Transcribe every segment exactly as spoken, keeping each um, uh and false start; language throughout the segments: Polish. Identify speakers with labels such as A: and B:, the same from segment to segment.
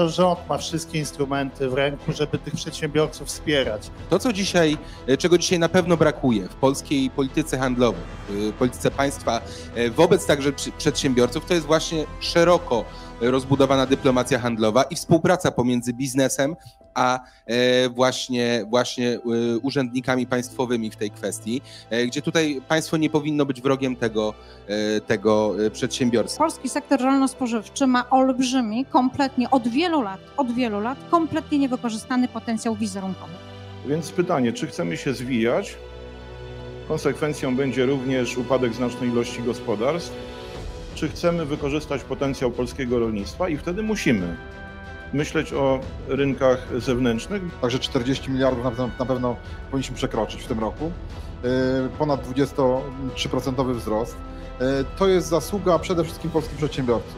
A: to rząd ma wszystkie instrumenty w ręku, żeby tych przedsiębiorców wspierać.
B: To, co dzisiaj, czego dzisiaj na pewno brakuje w polskiej polityce handlowej, w polityce państwa wobec także przedsiębiorców, to jest właśnie szeroko rozbudowana dyplomacja handlowa i współpraca pomiędzy biznesem a właśnie, właśnie urzędnikami państwowymi w tej kwestii, gdzie tutaj państwo nie powinno być wrogiem tego, tego przedsiębiorstwa.
C: Polski sektor rolno-spożywczy ma olbrzymi, kompletnie od wielu lat, od wielu lat kompletnie niewykorzystany potencjał wizerunkowy.
D: Więc pytanie, czy chcemy się zwijać? Konsekwencją będzie również upadek znacznej ilości gospodarstw. Czy chcemy wykorzystać potencjał polskiego rolnictwa i wtedy musimy myśleć o rynkach zewnętrznych.
E: Także czterdzieści miliardów na pewno, na pewno powinniśmy przekroczyć w tym roku. Ponad dwudziestotrzyprocentowy wzrost. To jest zasługa przede wszystkim polskich przedsiębiorców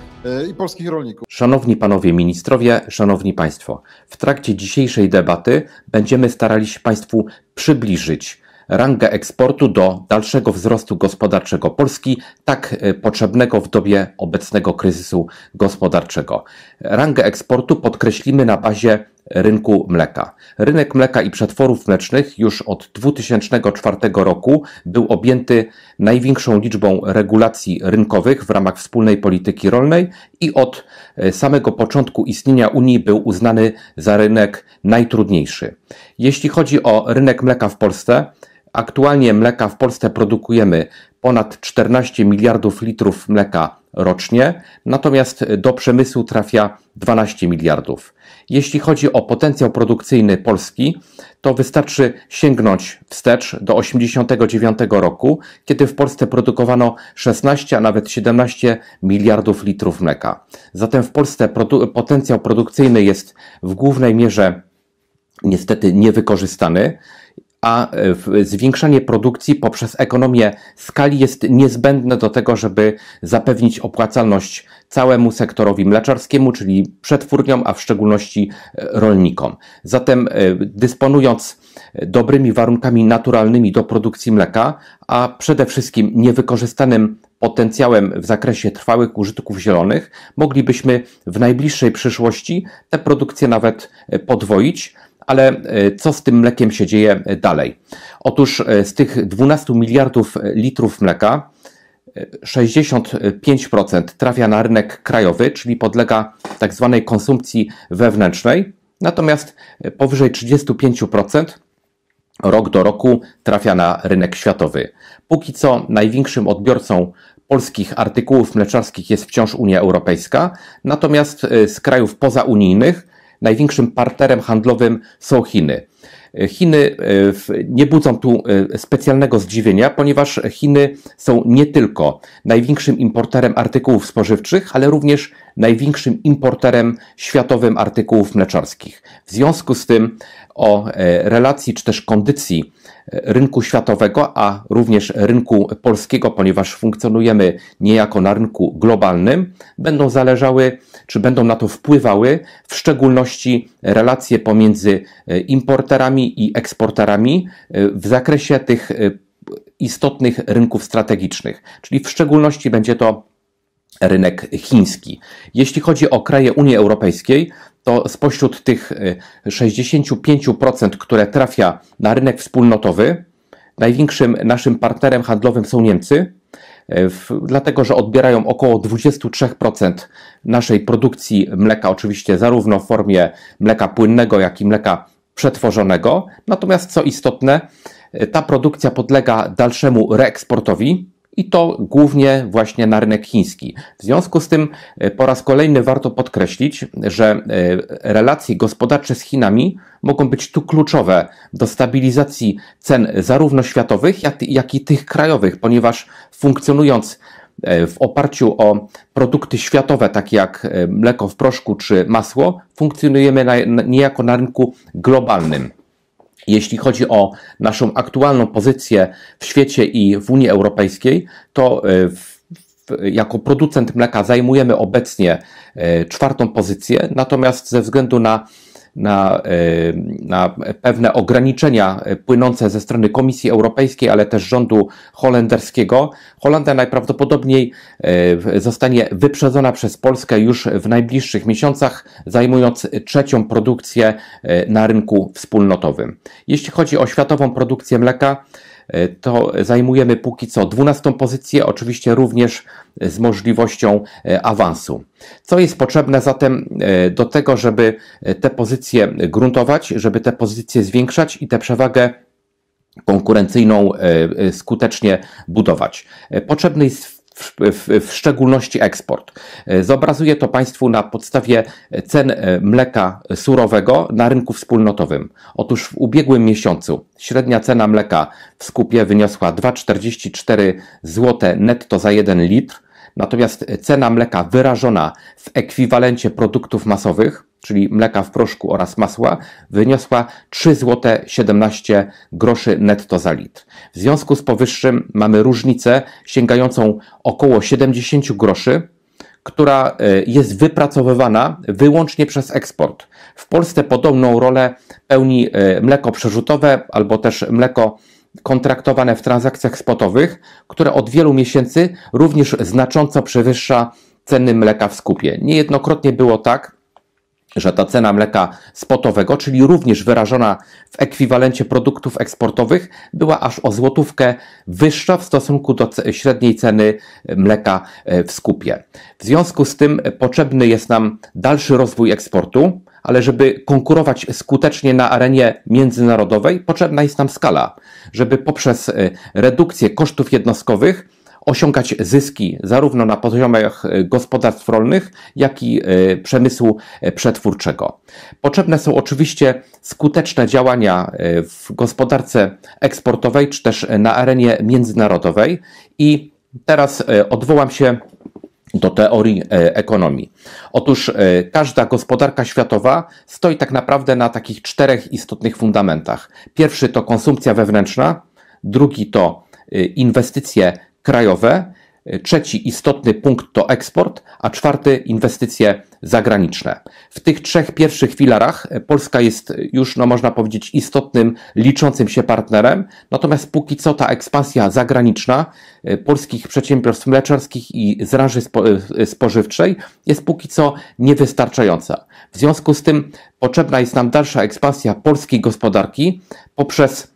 E: i polskich rolników.
F: Szanowni Panowie Ministrowie, Szanowni Państwo, w trakcie dzisiejszej debaty będziemy starali się Państwu przybliżyć rangę eksportu do dalszego wzrostu gospodarczego Polski, tak potrzebnego w dobie obecnego kryzysu gospodarczego. Rangę eksportu podkreślimy na bazie rynku mleka. Rynek mleka i przetworów mlecznych już od dwa tysiące czwartego roku był objęty największą liczbą regulacji rynkowych w ramach wspólnej polityki rolnej i od samego początku istnienia Unii był uznany za rynek najtrudniejszy. Jeśli chodzi o rynek mleka w Polsce, aktualnie mleka w Polsce produkujemy ponad czternaście miliardów litrów mleka rocznie, natomiast do przemysłu trafia dwanaście miliardów. Jeśli chodzi o potencjał produkcyjny Polski, to wystarczy sięgnąć wstecz do osiemdziesiątego dziewiątego roku, kiedy w Polsce produkowano szesnaście, a nawet siedemnaście miliardów litrów mleka. Zatem w Polsce produ- potencjał produkcyjny jest w głównej mierze niestety niewykorzystany, a zwiększanie produkcji poprzez ekonomię skali jest niezbędne do tego, żeby zapewnić opłacalność całemu sektorowi mleczarskiemu, czyli przetwórniom, a w szczególności rolnikom. Zatem dysponując dobrymi warunkami naturalnymi do produkcji mleka, a przede wszystkim niewykorzystanym potencjałem w zakresie trwałych użytków zielonych, moglibyśmy w najbliższej przyszłości tę produkcję nawet podwoić. Ale co z tym mlekiem się dzieje dalej? Otóż z tych dwunastu miliardów litrów mleka sześćdziesiąt pięć procent trafia na rynek krajowy, czyli podlega tak zwanej konsumpcji wewnętrznej, natomiast powyżej trzydzieści pięć procent rok do roku trafia na rynek światowy. Póki co największym odbiorcą polskich artykułów mleczarskich jest wciąż Unia Europejska, natomiast z krajów pozaunijnych największym partnerem handlowym są Chiny. Chiny nie budzą tu specjalnego zdziwienia, ponieważ Chiny są nie tylko największym importerem artykułów spożywczych, ale również największym importerem światowym artykułów mleczarskich. W związku z tym o relacji czy też kondycji rynku światowego, a również rynku polskiego, ponieważ funkcjonujemy niejako na rynku globalnym, będą zależały, czy będą na to wpływały w szczególności relacje pomiędzy importerami i eksporterami w zakresie tych istotnych rynków strategicznych, czyli w szczególności będzie to rynek chiński. Jeśli chodzi o kraje Unii Europejskiej, to spośród tych sześćdziesięciu pięciu procent, które trafia na rynek wspólnotowy, największym naszym partnerem handlowym są Niemcy, w, dlatego że odbierają około dwadzieścia trzy procent naszej produkcji mleka, oczywiście zarówno w formie mleka płynnego, jak i mleka przetworzonego. Natomiast co istotne, ta produkcja podlega dalszemu reeksportowi, i to głównie właśnie na rynek chiński. W związku z tym po raz kolejny warto podkreślić, że relacje gospodarcze z Chinami mogą być tu kluczowe do stabilizacji cen zarówno światowych, jak, jak i tych krajowych, ponieważ funkcjonując w oparciu o produkty światowe, takie jak mleko w proszku czy masło, funkcjonujemy na, niejako na rynku globalnym. Jeśli chodzi o naszą aktualną pozycję w świecie i w Unii Europejskiej, to w, w, jako producent mleka zajmujemy obecnie czwartą pozycję, natomiast ze względu na na, na pewne ograniczenia płynące ze strony Komisji Europejskiej, ale też rządu holenderskiego. Holandia najprawdopodobniej zostanie wyprzedzona przez Polskę już w najbliższych miesiącach, zajmując trzecią produkcję na rynku wspólnotowym. Jeśli chodzi o światową produkcję mleka, to zajmujemy póki co dwunastą pozycję, oczywiście również z możliwością awansu. Co jest potrzebne zatem do tego, żeby te pozycje gruntować, żeby te pozycje zwiększać i tę przewagę konkurencyjną skutecznie budować? Potrzebny jest W, w, w szczególności eksport. Zobrazuję to Państwu na podstawie cen mleka surowego na rynku wspólnotowym. Otóż w ubiegłym miesiącu średnia cena mleka w skupie wyniosła dwa przecinek czterdzieści cztery złote netto za jeden litr, natomiast cena mleka wyrażona w ekwiwalencie produktów masowych, czyli mleka w proszku oraz masła, wyniosła trzy złote siedemnaście groszy netto za litr. W związku z powyższym mamy różnicę sięgającą około siedemdziesiąt groszy, która jest wypracowywana wyłącznie przez eksport. W Polsce podobną rolę pełni mleko przerzutowe albo też mleko kontraktowane w transakcjach spotowych, które od wielu miesięcy również znacząco przewyższa ceny mleka w skupie. Niejednokrotnie było tak, że ta cena mleka spotowego, czyli również wyrażona w ekwiwalencie produktów eksportowych, była aż o złotówkę wyższa w stosunku do średniej ceny mleka w skupie. W związku z tym potrzebny jest nam dalszy rozwój eksportu, ale żeby konkurować skutecznie na arenie międzynarodowej, potrzebna jest nam skala, żeby poprzez redukcję kosztów jednostkowych osiągać zyski zarówno na poziomach gospodarstw rolnych, jak i przemysłu przetwórczego. Potrzebne są oczywiście skuteczne działania w gospodarce eksportowej, czy też na arenie międzynarodowej i teraz odwołam się do teorii ekonomii. Otóż każda gospodarka światowa stoi tak naprawdę na takich czterech istotnych fundamentach. Pierwszy to konsumpcja wewnętrzna, drugi to inwestycje krajowe, trzeci istotny punkt to eksport, a czwarty inwestycje zagraniczne. W tych trzech pierwszych filarach Polska jest już, no można powiedzieć, istotnym, liczącym się partnerem, natomiast póki co ta ekspansja zagraniczna polskich przedsiębiorstw mleczarskich i z branży spo, spożywczej jest póki co niewystarczająca. W związku z tym potrzebna jest nam dalsza ekspansja polskiej gospodarki poprzez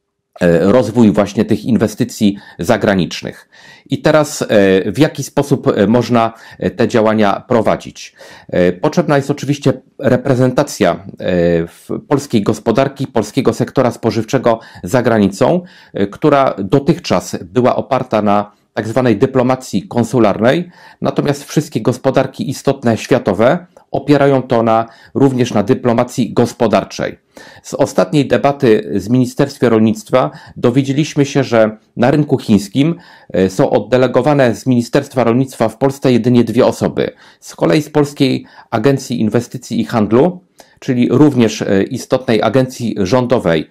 F: rozwój właśnie tych inwestycji zagranicznych. I teraz w jaki sposób można te działania prowadzić? Potrzebna jest oczywiście reprezentacja polskiej gospodarki, polskiego sektora spożywczego za granicą, która dotychczas była oparta na tak zwanej dyplomacji konsularnej, natomiast wszystkie gospodarki istotne światowe opierają to na, również na dyplomacji gospodarczej. Z ostatniej debaty z Ministerstwem Rolnictwa dowiedzieliśmy się, że na rynku chińskim są oddelegowane z Ministerstwa Rolnictwa w Polsce jedynie dwie osoby. Z kolei z Polskiej Agencji Inwestycji i Handlu, czyli również istotnej agencji rządowej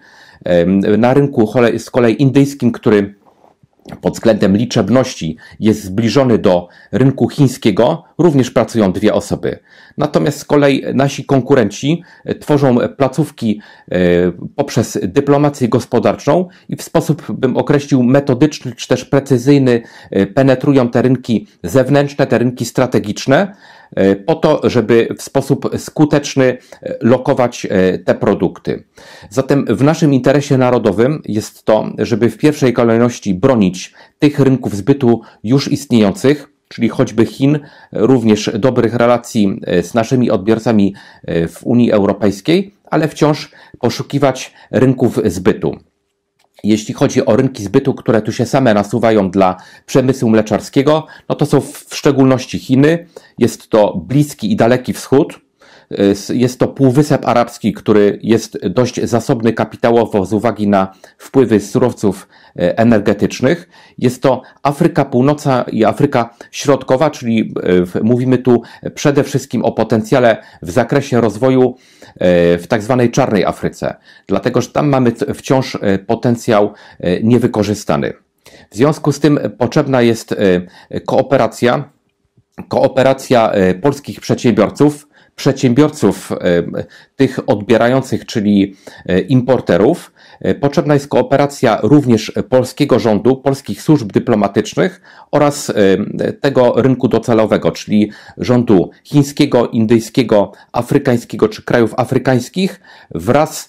F: na rynku z kolei indyjskim, który pod względem liczebności jest zbliżony do rynku chińskiego, również pracują dwie osoby. Natomiast z kolei nasi konkurenci tworzą placówki poprzez dyplomację gospodarczą i w sposób, bym określił, metodyczny czy też precyzyjny penetrują te rynki zewnętrzne, te rynki strategiczne, po to, żeby w sposób skuteczny lokować te produkty. Zatem w naszym interesie narodowym jest to, żeby w pierwszej kolejności bronić tych rynków zbytu już istniejących, czyli choćby Chin, również dobrych relacji z naszymi odbiorcami w Unii Europejskiej, ale wciąż poszukiwać rynków zbytu. Jeśli chodzi o rynki zbytu, które tu się same nasuwają dla przemysłu mleczarskiego, no to są w szczególności Chiny, jest to Bliski i Daleki Wschód, jest to Półwysep Arabski, który jest dość zasobny kapitałowo z uwagi na wpływy z surowców energetycznych. Jest to Afryka Północna i Afryka Środkowa, czyli mówimy tu przede wszystkim o potencjale w zakresie rozwoju w tak zwanej czarnej Afryce, dlatego że tam mamy wciąż potencjał niewykorzystany. W związku z tym potrzebna jest kooperacja, kooperacja polskich przedsiębiorców, przedsiębiorców, tych odbierających, czyli importerów, potrzebna jest kooperacja również polskiego rządu, polskich służb dyplomatycznych oraz tego rynku docelowego, czyli rządu chińskiego, indyjskiego, afrykańskiego czy krajów afrykańskich wraz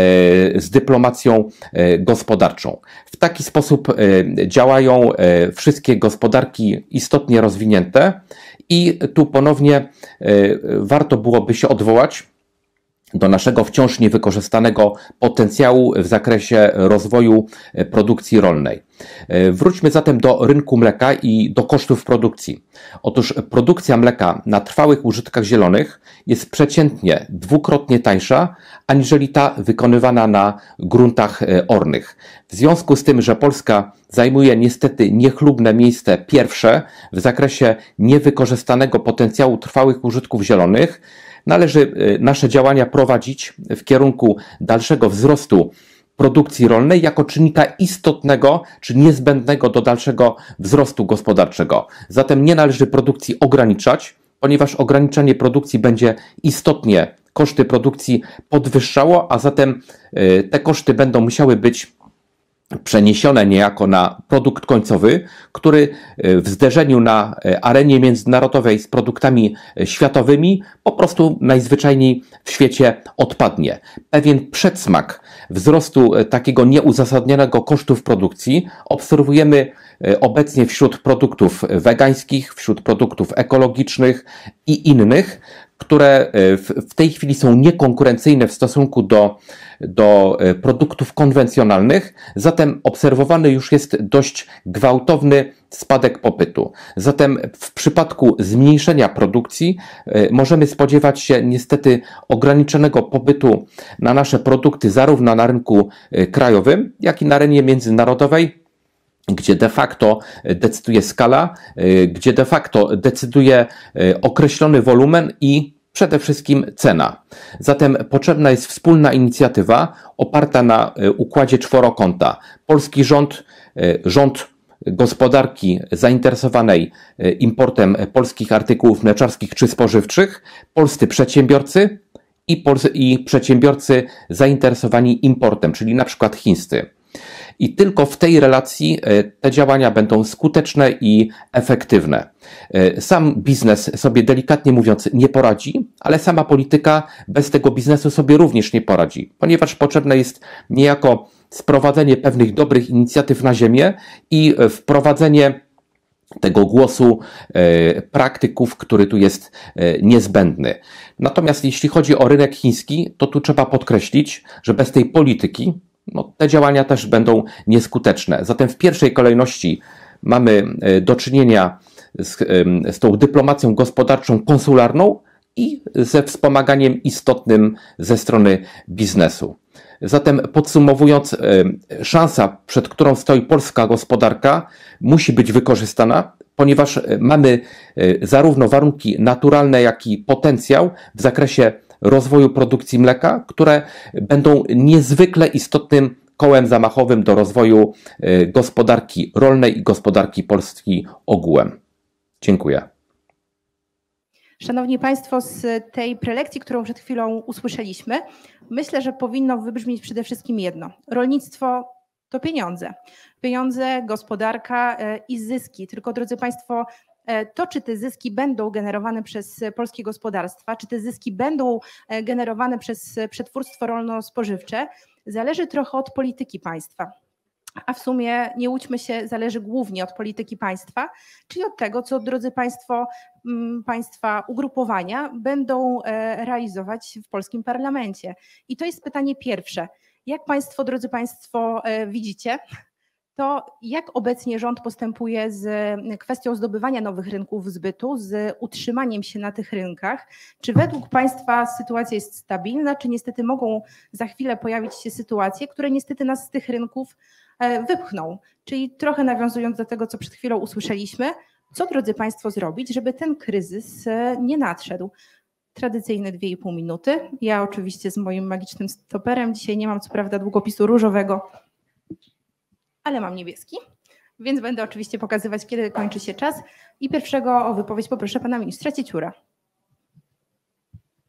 F: z dyplomacją gospodarczą. W taki sposób działają wszystkie gospodarki istotnie rozwinięte i tu ponownie warto byłoby się odwołać do naszego wciąż niewykorzystanego potencjału w zakresie rozwoju produkcji rolnej. Wróćmy zatem do rynku mleka i do kosztów produkcji. Otóż produkcja mleka na trwałych użytkach zielonych jest przeciętnie dwukrotnie tańsza, aniżeli ta wykonywana na gruntach ornych. W związku z tym, że Polska zajmuje niestety niechlubne miejsce pierwsze w zakresie niewykorzystanego potencjału trwałych użytków zielonych, należy nasze działania prowadzić w kierunku dalszego wzrostu produkcji rolnej jako czynnika istotnego czy niezbędnego do dalszego wzrostu gospodarczego. Zatem nie należy produkcji ograniczać, ponieważ ograniczanie produkcji będzie istotnie koszty produkcji podwyższało, a zatem te koszty będą musiały być przeniesione niejako na produkt końcowy, który w zderzeniu na arenie międzynarodowej z produktami światowymi po prostu najzwyczajniej w świecie odpadnie. Pewien przedsmak wzrostu takiego nieuzasadnionego kosztów produkcji obserwujemy obecnie wśród produktów wegańskich, wśród produktów ekologicznych i innych, które w tej chwili są niekonkurencyjne w stosunku do, do produktów konwencjonalnych, zatem obserwowany już jest dość gwałtowny spadek popytu. Zatem w przypadku zmniejszenia produkcji możemy spodziewać się niestety ograniczonego popytu na nasze produkty zarówno na rynku krajowym, jak i na arenie międzynarodowej, gdzie de facto decyduje skala, gdzie de facto decyduje określony wolumen i przede wszystkim cena. Zatem potrzebna jest wspólna inicjatywa oparta na układzie czworokąta. Polski rząd, rząd gospodarki zainteresowanej importem polskich artykułów mleczarskich czy spożywczych, polscy przedsiębiorcy i, polscy, i przedsiębiorcy zainteresowani importem, czyli na przykład chińscy. I tylko w tej relacji te działania będą skuteczne i efektywne. Sam biznes sobie delikatnie mówiąc nie poradzi, ale sama polityka bez tego biznesu sobie również nie poradzi, ponieważ potrzebne jest niejako sprowadzenie pewnych dobrych inicjatyw na ziemię i wprowadzenie tego głosu praktyków, który tu jest niezbędny. Natomiast jeśli chodzi o rynek chiński, to tu trzeba podkreślić, że bez tej polityki no, te działania też będą nieskuteczne. Zatem w pierwszej kolejności mamy do czynienia z, z tą dyplomacją gospodarczą konsularną i ze wspomaganiem istotnym ze strony biznesu. Zatem podsumowując, szansa, przed którą stoi polska gospodarka, musi być wykorzystana, ponieważ mamy zarówno warunki naturalne, jak i potencjał w zakresie rozwoju produkcji mleka, które będą niezwykle istotnym kołem zamachowym do rozwoju gospodarki rolnej i gospodarki Polski ogółem. Dziękuję.
G: Szanowni Państwo, z tej prelekcji, którą przed chwilą usłyszeliśmy, myślę, że powinno wybrzmieć przede wszystkim jedno. Rolnictwo to pieniądze. Pieniądze, gospodarka i zyski. Tylko, drodzy Państwo, to, czy te zyski będą generowane przez polskie gospodarstwa, czy te zyski będą generowane przez przetwórstwo rolno-spożywcze, zależy trochę od polityki państwa. A w sumie, nie łudźmy się, zależy głównie od polityki państwa, czyli od tego, co, drodzy Państwo, Państwa ugrupowania będą realizować w polskim parlamencie. I to jest pytanie pierwsze. Jak Państwo, drodzy Państwo, widzicie, to jak obecnie rząd postępuje z kwestią zdobywania nowych rynków zbytu, z utrzymaniem się na tych rynkach? Czy według Państwa sytuacja jest stabilna, czy niestety mogą za chwilę pojawić się sytuacje, które niestety nas z tych rynków wypchną? Czyli trochę nawiązując do tego, co przed chwilą usłyszeliśmy, co, drodzy Państwo, zrobić, żeby ten kryzys nie nadszedł? Tradycyjne dwie i pół minuty. Ja oczywiście z moim magicznym stoperem, dzisiaj nie mam co prawda długopisu różowego, ale mam niebieski, więc będę oczywiście pokazywać, kiedy kończy się czas. I pierwszego o wypowiedź poproszę pana ministra Cieciura.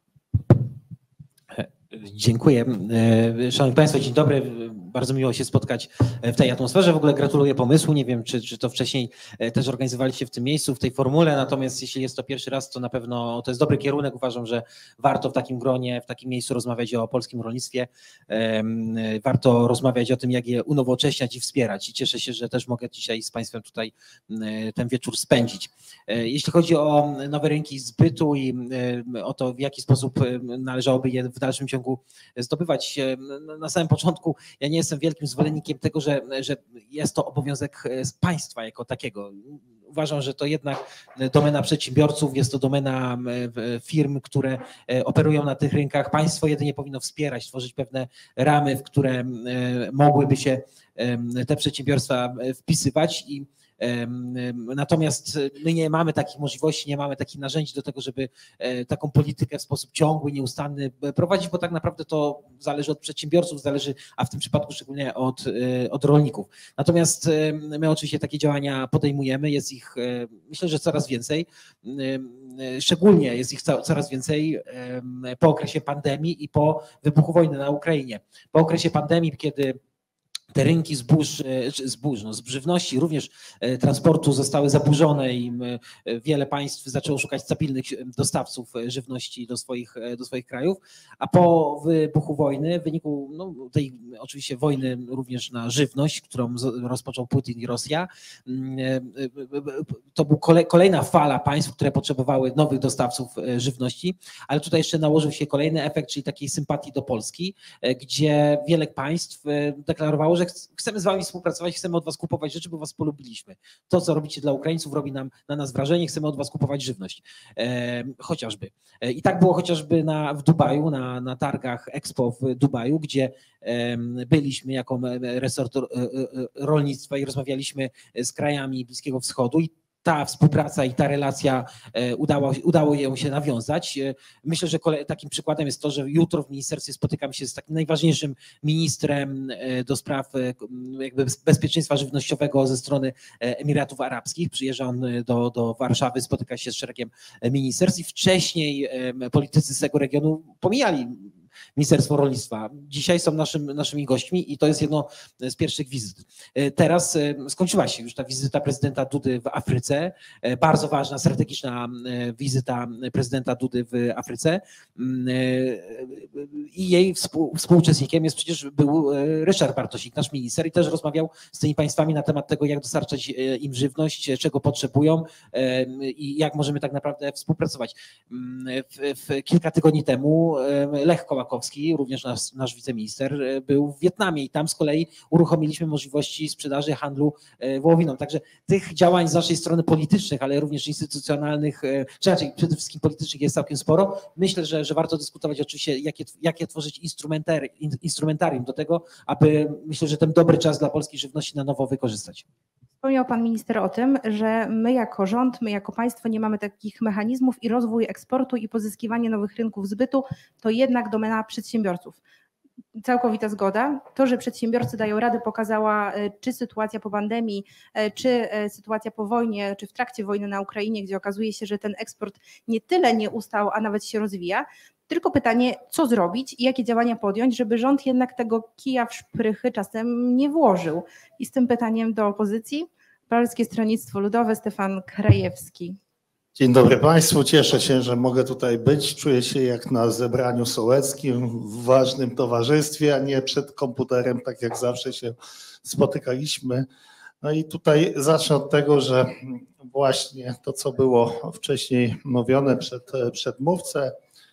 H: Dziękuję. Szanowni Państwo, dzień dobry. Bardzo miło się spotkać w tej atmosferze. W ogóle gratuluję pomysłu. Nie wiem, czy, czy to wcześniej też organizowaliście w tym miejscu, w tej formule, natomiast jeśli jest to pierwszy raz, to na pewno to jest dobry kierunek. Uważam, że warto w takim gronie, w takim miejscu rozmawiać o polskim rolnictwie. Warto rozmawiać o tym, jak je unowocześniać i wspierać. I cieszę się, że też mogę dzisiaj z Państwem tutaj ten wieczór spędzić. Jeśli chodzi o nowe rynki zbytu i o to, w jaki sposób należałoby je w dalszym ciągu zdobywać, na samym początku ja nie jestem wielkim zwolennikiem tego, że, że jest to obowiązek państwa jako takiego. Uważam, że to jednak domena przedsiębiorców, jest to domena firm, które operują na tych rynkach. Państwo jedynie powinno wspierać, tworzyć pewne ramy, w które mogłyby się te przedsiębiorstwa wpisywać i natomiast my nie mamy takich możliwości, nie mamy takich narzędzi do tego, żeby taką politykę w sposób ciągły, nieustanny prowadzić, bo tak naprawdę to zależy od przedsiębiorców, zależy, a w tym przypadku szczególnie od, od rolników. Natomiast my oczywiście takie działania podejmujemy, jest ich myślę, że coraz więcej, szczególnie jest ich coraz więcej po okresie pandemii i po wybuchu wojny na Ukrainie. Po okresie pandemii, kiedy te rynki zbóż, zbóż no, z żywności, również transportu zostały zaburzone i wiele państw zaczęło szukać stabilnych dostawców żywności do swoich, do swoich krajów, a po wybuchu wojny, w wyniku no, tej oczywiście wojny również na żywność, którą rozpoczął Putin i Rosja, to była kolejna fala państw, które potrzebowały nowych dostawców żywności, ale tutaj jeszcze nałożył się kolejny efekt, czyli takiej sympatii do Polski, gdzie wiele państw deklarowało, że chcemy z wami współpracować, chcemy od was kupować rzeczy, bo was polubiliśmy. To, co robicie dla Ukraińców, robi nam, na nas wrażenie, chcemy od was kupować żywność. E, chociażby. E, I tak było chociażby na, w Dubaju, na, na targach Expo w Dubaju, gdzie e, byliśmy jako resort rolnictwa i rozmawialiśmy z krajami Bliskiego Wschodu i ta współpraca i ta relacja udało, udało ją się nawiązać. Myślę, że takim przykładem jest to, że jutro w ministerstwie spotykam się z takim najważniejszym ministrem do spraw jakby bezpieczeństwa żywnościowego ze strony Emiratów Arabskich. Przyjeżdża on do, do Warszawy, spotyka się z szeregiem ministerstw i wcześniej politycy z tego regionu pomijali Ministerstwo Rolnictwa. Dzisiaj są naszym, naszymi gośćmi i to jest jedno z pierwszych wizyt. Teraz skończyła się już ta wizyta prezydenta Dudy w Afryce. Bardzo ważna, strategiczna wizyta prezydenta Dudy w Afryce. I jej współ, współuczestnikiem jest przecież był Ryszard Bartosik, nasz minister, i też rozmawiał z tymi państwami na temat tego, jak dostarczać im żywność, czego potrzebują i jak możemy tak naprawdę współpracować. W, w kilka tygodni temu Lech Kołakowski, również nasz, nasz wiceminister, był w Wietnamie i tam z kolei uruchomiliśmy możliwości sprzedaży, handlu wołowiną. Także tych działań z naszej strony politycznych, ale również instytucjonalnych, czy raczej przede wszystkim politycznych jest całkiem sporo. Myślę, że, że warto dyskutować oczywiście, jakie, jakie tworzyć instrumentarium do tego, aby myślę, że ten dobry czas dla polskiej żywności na nowo wykorzystać.
G: Wspomniał pan minister o tym, że my jako rząd, my jako państwo nie mamy takich mechanizmów i rozwój eksportu i pozyskiwanie nowych rynków zbytu to jednak domena przedsiębiorców. Całkowita zgoda. To, że przedsiębiorcy dają radę, pokazała czy sytuacja po pandemii, czy sytuacja po wojnie, czy w trakcie wojny na Ukrainie, gdzie okazuje się, że ten eksport nie tyle nie ustał, a nawet się rozwija. Tylko pytanie, co zrobić i jakie działania podjąć, żeby rząd jednak tego kija w szprychy czasem nie włożył. I z tym pytaniem do opozycji Polskie Stronnictwo Ludowe, Stefan Krajewski.
A: Dzień dobry Państwu, cieszę się, że mogę tutaj być. Czuję się jak na zebraniu sołeckim, w ważnym towarzystwie, a nie przed komputerem, tak jak zawsze się spotykaliśmy. No i tutaj zacznę od tego, że właśnie to, co było wcześniej mówione przed przedmówcę,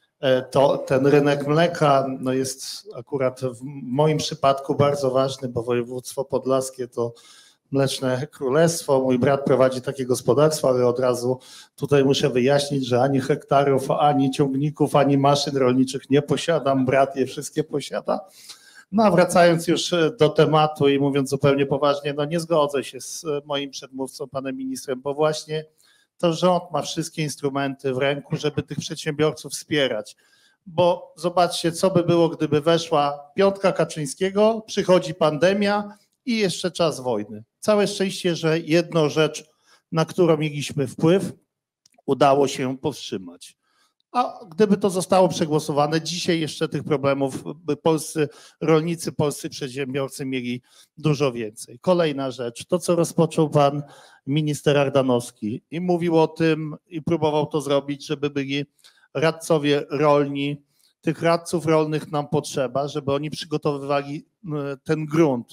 A: to ten rynek mleka no jest akurat w moim przypadku bardzo ważny, bo województwo podlaskie to Mleczne Królestwo. Mój brat prowadzi takie gospodarstwo, ale od razu tutaj muszę wyjaśnić, że ani hektarów, ani ciągników, ani maszyn rolniczych nie posiadam. Brat je wszystkie posiada. No a wracając już do tematu i mówiąc zupełnie poważnie, no nie zgodzę się z moim przedmówcą, panem ministrem, bo właśnie to rząd ma wszystkie instrumenty w ręku, żeby tych przedsiębiorców wspierać. Bo zobaczcie, co by było, gdyby weszła piątka Kaczyńskiego, przychodzi pandemia i jeszcze czas wojny. Całe szczęście, że jedną rzecz, na którą mieliśmy wpływ, udało się powstrzymać. A gdyby to zostało przegłosowane, dzisiaj jeszcze tych problemów by polscy rolnicy, polscy przedsiębiorcy mieli dużo więcej. Kolejna rzecz, to co rozpoczął pan minister Ardanowski i mówił o tym i próbował to zrobić, żeby byli radcowie rolni. Tych radców rolnych nam potrzeba, żeby oni przygotowywali ten grunt.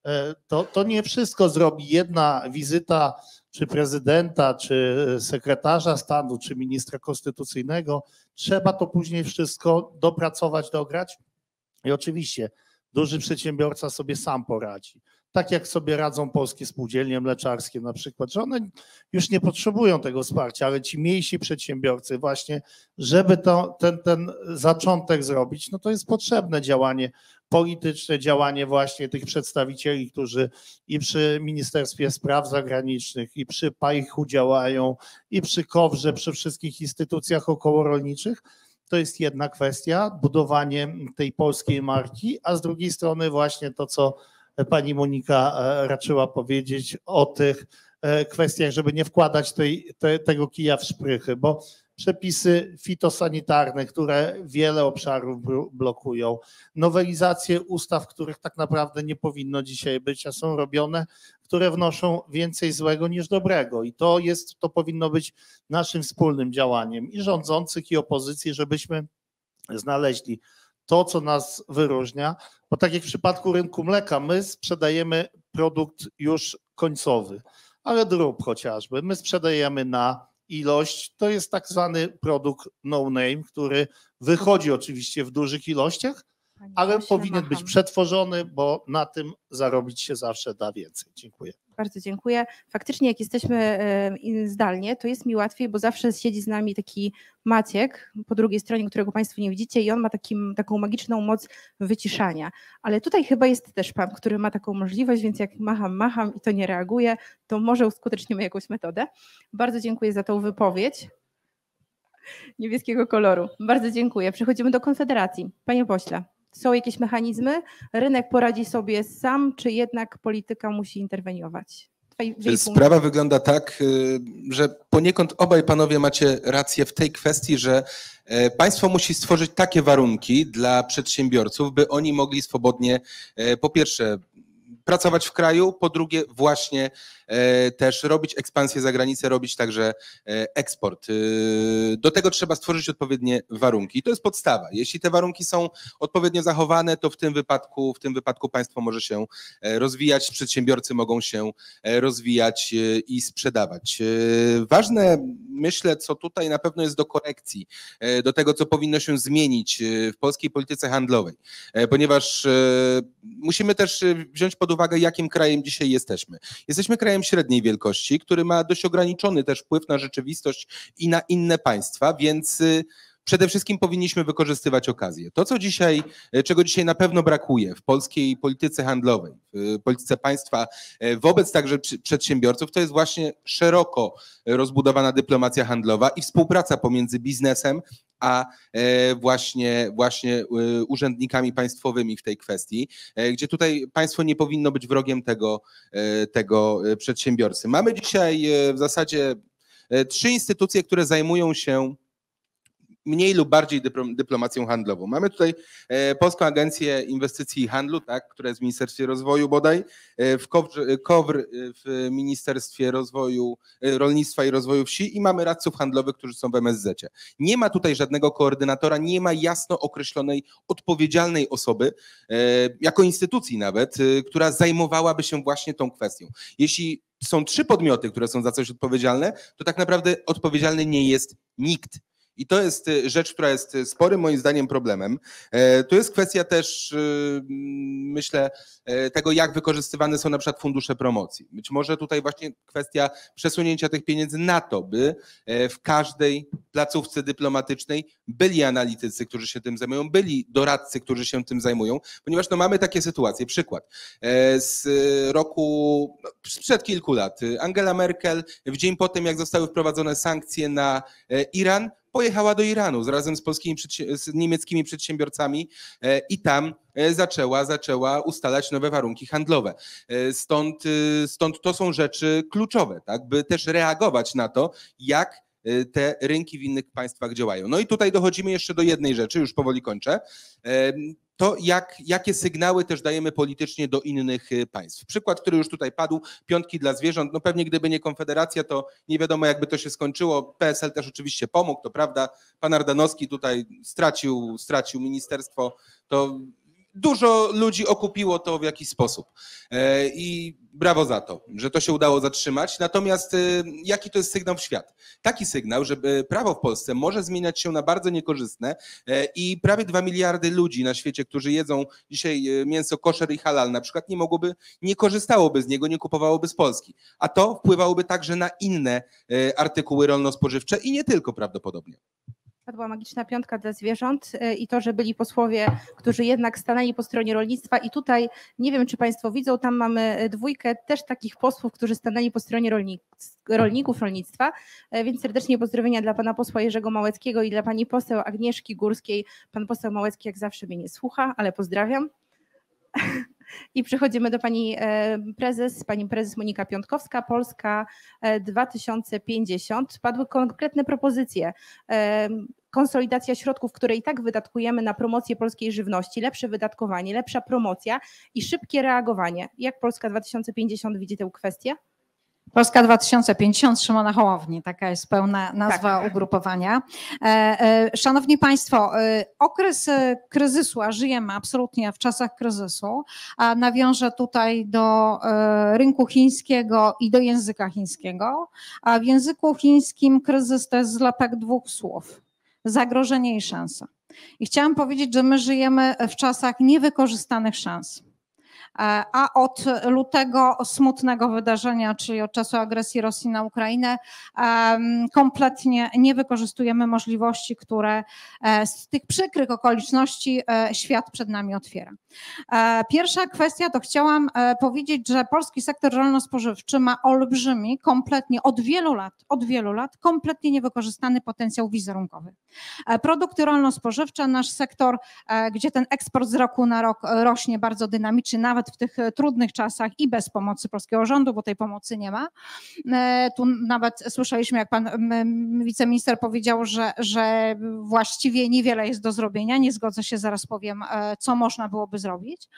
A: To, to nie wszystko zrobi jedna wizyta czy prezydenta, czy sekretarza stanu, czy ministra konstytucyjnego. Trzeba to później wszystko dopracować, dograć i oczywiście duży przedsiębiorca sobie sam poradzi. Tak jak sobie radzą polskie spółdzielnie mleczarskie na przykład, że one już nie potrzebują tego wsparcia, ale ci mniejsi przedsiębiorcy właśnie, żeby to, ten, ten zaczątek zrobić, no to jest potrzebne działanie polityczne, działanie właśnie tych przedstawicieli, którzy i przy Ministerstwie Spraw Zagranicznych, i przy PAIH-u działają, i przy KOWRze, przy wszystkich instytucjach okołorolniczych. To jest jedna kwestia, budowanie tej polskiej marki, a z drugiej strony właśnie to, co pani Monika raczyła powiedzieć o tych kwestiach, żeby nie wkładać tej, te, tego kija w szprychy, bo przepisy fitosanitarne, które wiele obszarów blokują, nowelizacje ustaw, których tak naprawdę nie powinno dzisiaj być, a są robione, które wnoszą więcej złego niż dobrego i to jest, to powinno być naszym wspólnym działaniem i rządzących, i opozycji, żebyśmy znaleźli to, co nas wyróżnia, bo tak jak w przypadku rynku mleka, my sprzedajemy produkt już końcowy, ale drób chociażby, my sprzedajemy na ilość, to jest tak zwany produkt no name, który wychodzi oczywiście w dużych ilościach, ale powinien być przetworzony, bo na tym zarobić się zawsze da więcej. Dziękuję.
G: Bardzo dziękuję. Faktycznie jak jesteśmy zdalnie, to jest mi łatwiej, bo zawsze siedzi z nami taki Maciek po drugiej stronie, którego Państwo nie widzicie i on ma takim, taką magiczną moc wyciszania. Ale tutaj chyba jest też Pan, który ma taką możliwość, więc jak macham, macham i to nie reaguje, to może uskutecznimy jakąś metodę. Bardzo dziękuję za tą wypowiedź niebieskiego koloru. Bardzo dziękuję. Przechodzimy do Konfederacji. Panie pośle. Są jakieś mechanizmy? Rynek poradzi sobie sam, czy jednak polityka musi interweniować?
B: Sprawa wygląda tak, że poniekąd obaj panowie macie rację w tej kwestii, że państwo musi stworzyć takie warunki dla przedsiębiorców, by oni mogli swobodnie, po pierwsze, pracować w kraju, po drugie właśnie też robić ekspansję za granicę, robić także eksport. Do tego trzeba stworzyć odpowiednie warunki. I to jest podstawa. Jeśli te warunki są odpowiednio zachowane, to w tym wypadku, w tym wypadku państwo może się rozwijać, przedsiębiorcy mogą się rozwijać i sprzedawać. Ważne, myślę, co tutaj na pewno jest do korekcji, do tego, co powinno się zmienić w polskiej polityce handlowej, ponieważ musimy też wziąć pod uwagę, jakim krajem dzisiaj jesteśmy. Jesteśmy krajem średniej wielkości, który ma dość ograniczony też wpływ na rzeczywistość i na inne państwa, więc przede wszystkim powinniśmy wykorzystywać okazję. To, co dzisiaj, czego dzisiaj na pewno brakuje w polskiej polityce handlowej, w polityce państwa wobec także przedsiębiorców, to jest właśnie szeroko rozbudowana dyplomacja handlowa i współpraca pomiędzy biznesem a właśnie, właśnie urzędnikami państwowymi w tej kwestii, gdzie tutaj państwo nie powinno być wrogiem tego, tego przedsiębiorcy. Mamy dzisiaj w zasadzie trzy instytucje, które zajmują się mniej lub bardziej dyplomacją handlową. Mamy tutaj Polską Agencję Inwestycji i Handlu, tak, która jest w Ministerstwie Rozwoju bodaj, w KOWR w Ministerstwie Rozwoju, Rolnictwa i Rozwoju Wsi i mamy radców handlowych, którzy są w M S Z-cie. Nie ma tutaj żadnego koordynatora, nie ma jasno określonej, odpowiedzialnej osoby, jako instytucji nawet, która zajmowałaby się właśnie tą kwestią. Jeśli są trzy podmioty, które są za coś odpowiedzialne, to tak naprawdę odpowiedzialny nie jest nikt. I to jest rzecz, która jest sporym moim zdaniem problemem. To jest kwestia też, myślę, tego, jak wykorzystywane są na przykład fundusze promocji. Być może tutaj właśnie kwestia przesunięcia tych pieniędzy na to, by w każdej placówce dyplomatycznej byli analitycy, którzy się tym zajmują, byli doradcy, którzy się tym zajmują, ponieważ no mamy takie sytuacje. Przykład z roku, sprzed kilku lat, Angela Merkel w dzień po tym, jak zostały wprowadzone sankcje na Iran, pojechała do Iranu razem z polskimi, z niemieckimi przedsiębiorcami i tam zaczęła, zaczęła ustalać nowe warunki handlowe. Stąd, stąd to są rzeczy kluczowe, tak, by też reagować na to, jak te rynki w innych państwach działają. No i tutaj dochodzimy jeszcze do jednej rzeczy, już powoli kończę. To jak, jakie sygnały też dajemy politycznie do innych państw. Przykład, który już tutaj padł, piątki dla zwierząt, no pewnie gdyby nie Konfederacja, to nie wiadomo jakby to się skończyło. P S L też oczywiście pomógł, to prawda, pan Ardanowski tutaj stracił, stracił ministerstwo, to dużo ludzi okupiło to w jakiś sposób i brawo za to, że to się udało zatrzymać. Natomiast jaki to jest sygnał w świat? Taki sygnał, że prawo w Polsce może zmieniać się na bardzo niekorzystne i prawie dwa miliardy ludzi na świecie, którzy jedzą dzisiaj mięso koszer i halal na przykład, nie mogłoby, nie korzystałoby z niego, nie kupowałoby z Polski. A to wpływałoby także na inne artykuły rolno-spożywcze i nie tylko prawdopodobnie.
G: Padła magiczna piątka dla zwierząt i to, że byli posłowie, którzy jednak stanęli po stronie rolnictwa i tutaj, nie wiem czy Państwo widzą, tam mamy dwójkę też takich posłów, którzy stanęli po stronie rolnik, rolników, rolnictwa, więc serdecznie pozdrowienia dla Pana posła Jerzego Małeckiego i dla Pani poseł Agnieszki Górskiej. Pan poseł Małecki jak zawsze mnie nie słucha, ale pozdrawiam. I przechodzimy do pani prezes, pani prezes Monika Piątkowska, Polska dwa tysiące pięćdziesiąt. Padły konkretne propozycje. Konsolidacja środków, które i tak wydatkujemy na promocję polskiej żywności, lepsze wydatkowanie, lepsza promocja i szybkie reagowanie. Jak Polska dwa tysiące pięćdziesiąt widzi tę kwestię?
C: Polska dwa tysiące pięćdziesiąt, Szymona Hołowni, taka jest pełna nazwa tak. ugrupowania. Szanowni Państwo, okres kryzysu, a żyjemy absolutnie w czasach kryzysu, a nawiążę tutaj do rynku chińskiego i do języka chińskiego, a w języku chińskim kryzys to jest zlepek dwóch słów, zagrożenie i szansa. I chciałam powiedzieć, że my żyjemy w czasach niewykorzystanych szans. A od lutego smutnego wydarzenia, czyli od czasu agresji Rosji na Ukrainę, kompletnie nie wykorzystujemy możliwości, które z tych przykrych okoliczności świat przed nami otwiera. Pierwsza kwestia to chciałam powiedzieć, że polski sektor rolno-spożywczy ma olbrzymi, kompletnie od wielu lat, od wielu lat kompletnie niewykorzystany potencjał wizerunkowy. Produkty rolno-spożywcze, nasz sektor, gdzie ten eksport z roku na rok rośnie bardzo dynamicznie, nawet w tych trudnych czasach i bez pomocy polskiego rządu, bo tej pomocy nie ma. Tu nawet słyszeliśmy, jak pan wiceminister powiedział, że, że właściwie niewiele jest do zrobienia. Nie zgodzę się, zaraz powiem, co można byłoby zrobić.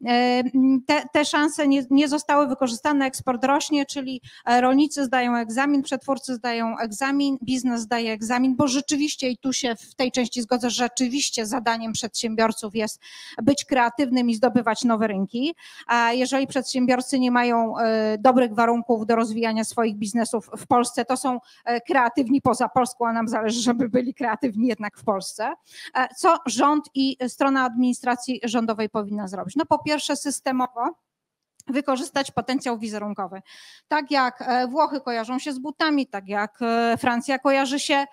C: Te, te szanse nie, nie zostały wykorzystane, eksport rośnie, czyli rolnicy zdają egzamin, przetwórcy zdają egzamin, biznes zdaje egzamin, bo rzeczywiście, i tu się w tej części zgodzę, rzeczywiście zadaniem przedsiębiorców jest być kreatywnym i zdobywać nowe rynki. A jeżeli przedsiębiorcy nie mają dobrych warunków do rozwijania swoich biznesów w Polsce, to są kreatywni poza Polską, a nam zależy, żeby byli kreatywni jednak w Polsce. Co rząd i strona administracji rządowej powinna zrobić? No po pierwsze systemowo wykorzystać potencjał wizerunkowy. Tak jak Włochy kojarzą się z butami, tak jak Francja kojarzy się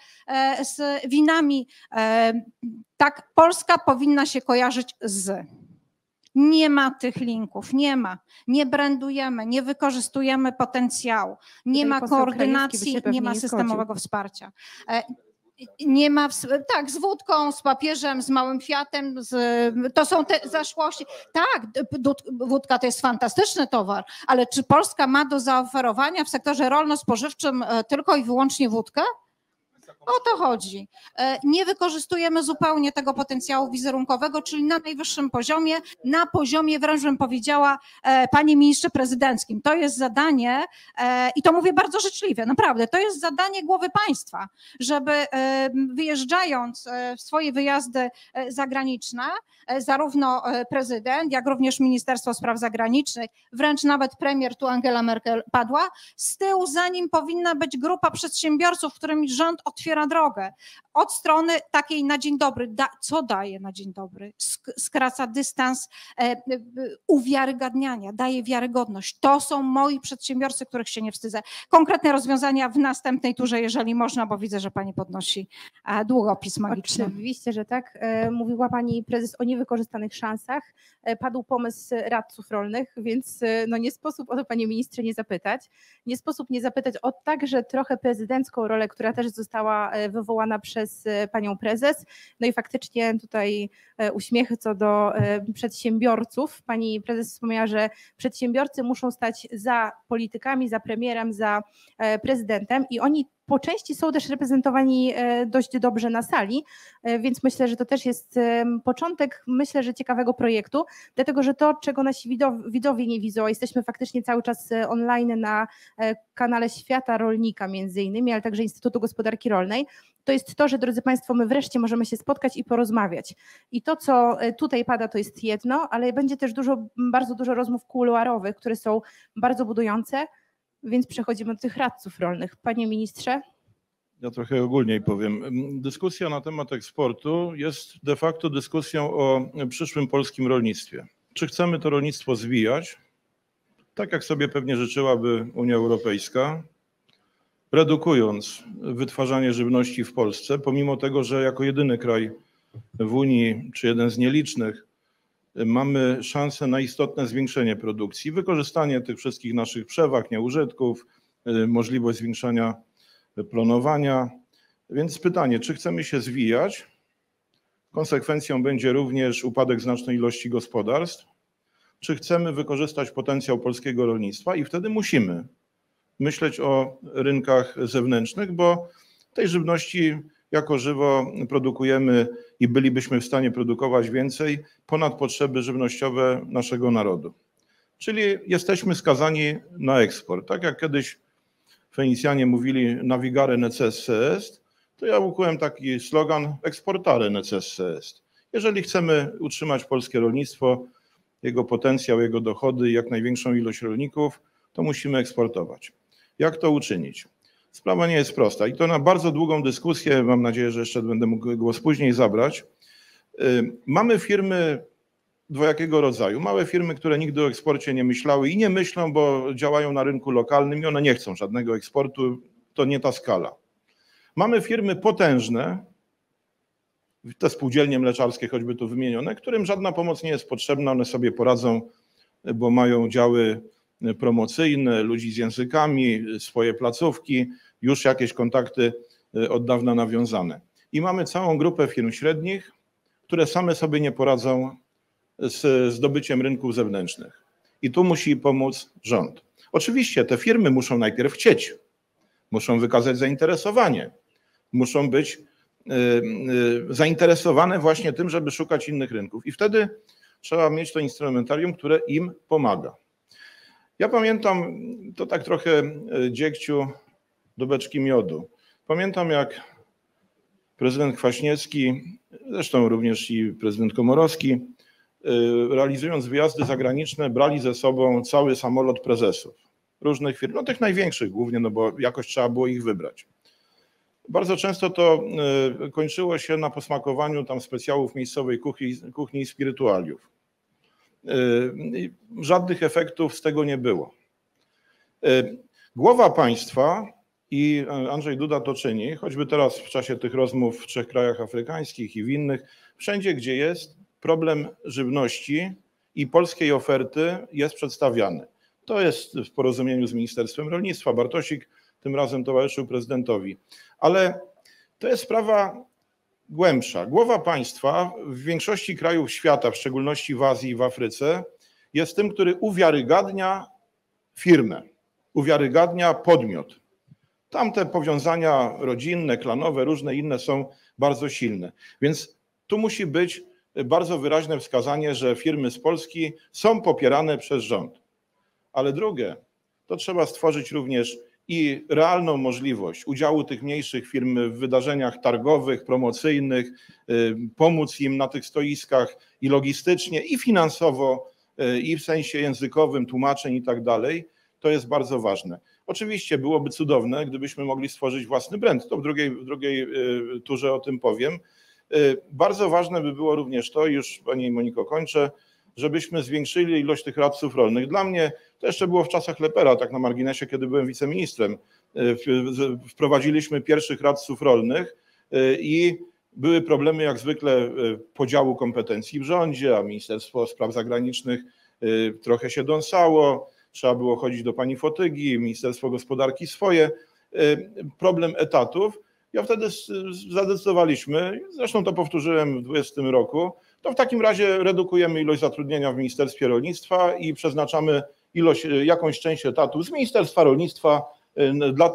C: z winami, tak Polska powinna się kojarzyć z. Nie ma tych linków, nie ma. Nie brandujemy, nie wykorzystujemy potencjału, nie ma koordynacji, nie ma systemowego wsparcia. Nie ma, tak, z wódką, z papieżem, z małym Fiatem, z, to są te zaszłości. Tak, wódka to jest fantastyczny towar, ale czy Polska ma do zaoferowania w sektorze rolno-spożywczym tylko i wyłącznie wódkę? O to chodzi. Nie wykorzystujemy zupełnie tego potencjału wizerunkowego, czyli na najwyższym poziomie, na poziomie wręcz bym powiedziała, panie ministrze prezydenckim. To jest zadanie, i to mówię bardzo życzliwie, naprawdę, to jest zadanie głowy państwa, żeby wyjeżdżając w swoje wyjazdy zagraniczne, zarówno prezydent, jak również Ministerstwo Spraw Zagranicznych, wręcz nawet premier, tu Angela Merkel padła, z tyłu za nim powinna być grupa przedsiębiorców, którym rząd otwiera drogę. Od strony takiej na dzień dobry, da, co daje na dzień dobry? Skraca dystans e, uwiarygadniania, daje wiarygodność. To są moi przedsiębiorcy, których się nie wstydzę. Konkretne rozwiązania w następnej turze, jeżeli można, bo widzę, że pani podnosi e, długopis magiczny.
G: Oczywiście, że tak. E, mówiła pani prezes o niewykorzystanych szansach. E, padł pomysł radców rolnych, więc e, no nie sposób o to, panie ministrze, nie zapytać. Nie sposób nie zapytać o także trochę prezydencką rolę, która też została wywołana przez panią prezes. No i faktycznie tutaj uśmiechy co do przedsiębiorców. Pani prezes wspomniała, że przedsiębiorcy muszą stać za politykami, za premierem, za prezydentem i oni po części są też reprezentowani dość dobrze na sali, więc myślę, że to też jest początek, myślę, że ciekawego projektu, dlatego że to, czego nasi widzowie nie widzą, a jesteśmy faktycznie cały czas online na kanale Świata Rolnika między innymi, ale także Instytutu Gospodarki Rolnej, to jest to, że drodzy Państwo, my wreszcie możemy się spotkać i porozmawiać. I to, co tutaj pada, to jest jedno, ale będzie też dużo, bardzo dużo rozmów kuluarowych, które są bardzo budujące, więc przechodzimy do tych radców rolnych. Panie ministrze?
D: Ja trochę ogólniej powiem. Dyskusja na temat eksportu jest de facto dyskusją o przyszłym polskim rolnictwie. Czy chcemy to rolnictwo zwijać, tak jak sobie pewnie życzyłaby Unia Europejska, redukując wytwarzanie żywności w Polsce, pomimo tego, że jako jedyny kraj w Unii, czy jeden z nielicznych, mamy szansę na istotne zwiększenie produkcji, wykorzystanie tych wszystkich naszych przewag, nieużytków, możliwość zwiększania planowania. Więc pytanie, czy chcemy się zwijać? Konsekwencją będzie również upadek znacznej ilości gospodarstw. Czy chcemy wykorzystać potencjał polskiego rolnictwa i wtedy musimy myśleć o rynkach zewnętrznych, bo tej żywności jako żywo produkujemy i bylibyśmy w stanie produkować więcej ponad potrzeby żywnościowe naszego narodu. Czyli jesteśmy skazani na eksport. Tak jak kiedyś Fenicjanie mówili navigare necesse est, to ja ukułem taki slogan exportare necesse est. Jeżeli chcemy utrzymać polskie rolnictwo, jego potencjał, jego dochody i jak największą ilość rolników, to musimy eksportować. Jak to uczynić? Sprawa nie jest prosta i to na bardzo długą dyskusję, mam nadzieję, że jeszcze będę mógł głos później zabrać. Mamy firmy dwojakiego rodzaju. Małe firmy, które nigdy o eksporcie nie myślały i nie myślą, bo działają na rynku lokalnym i one nie chcą żadnego eksportu, to nie ta skala. Mamy firmy potężne, te spółdzielnie mleczarskie choćby tu wymienione, którym żadna pomoc nie jest potrzebna, one sobie poradzą, bo mają działy promocyjne, ludzi z językami, swoje placówki, już jakieś kontakty od dawna nawiązane. I mamy całą grupę firm średnich, które same sobie nie poradzą z zdobyciem rynków zewnętrznych. I tu musi pomóc rząd. Oczywiście te firmy muszą najpierw chcieć, muszą wykazać zainteresowanie, muszą być zainteresowane właśnie tym, żeby szukać innych rynków. I wtedy trzeba mieć to instrumentarium, które im pomaga. Ja pamiętam, to tak trochę dziegciu do beczki miodu. Pamiętam, jak prezydent Kwaśniewski, zresztą również i prezydent Komorowski, realizując wyjazdy zagraniczne, brali ze sobą cały samolot prezesów różnych firm, no tych największych głównie, no bo jakoś trzeba było ich wybrać. Bardzo często to kończyło się na posmakowaniu tam specjałów miejscowej kuchni, kuchni i spirytualiów. Żadnych efektów z tego nie było. Głowa państwa i Andrzej Duda to czyni, choćby teraz w czasie tych rozmów w trzech krajach afrykańskich i w innych, wszędzie gdzie jest problem żywności i polskiej oferty jest przedstawiany. To jest w porozumieniu z Ministerstwem Rolnictwa. Bartosik tym razem towarzyszył prezydentowi. Ale to jest sprawa głębsza. Głowa państwa w większości krajów świata, w szczególności w Azji i w Afryce, jest tym, który uwiarygadnia firmę, uwiarygadnia podmiot. Tam te powiązania rodzinne, klanowe, różne inne są bardzo silne. Więc tu musi być bardzo wyraźne wskazanie, że firmy z Polski są popierane przez rząd. Ale drugie, to trzeba stworzyć również i realną możliwość udziału tych mniejszych firm w wydarzeniach targowych, promocyjnych, pomóc im na tych stoiskach i logistycznie, i finansowo, i w sensie językowym, tłumaczeń i tak dalej. To jest bardzo ważne. Oczywiście byłoby cudowne, gdybyśmy mogli stworzyć własny brand. To w drugiej, w drugiej turze o tym powiem. Bardzo ważne by było również to, już Pani Moniko kończę, żebyśmy zwiększyli ilość tych radców rolnych. Dla mnie to jeszcze było w czasach Lepera, tak na marginesie, kiedy byłem wiceministrem. Wprowadziliśmy pierwszych radców rolnych i były problemy jak zwykle podziału kompetencji w rządzie, a Ministerstwo Spraw Zagranicznych trochę się dąsało, trzeba było chodzić do pani Fotygi, Ministerstwo Gospodarki swoje. Problem etatów. Ja wtedy zadecydowaliśmy, zresztą to powtórzyłem w dwudziestym roku, to w takim razie redukujemy ilość zatrudnienia w Ministerstwie Rolnictwa i przeznaczamy ilość, jakąś część etatów z Ministerstwa Rolnictwa dla tych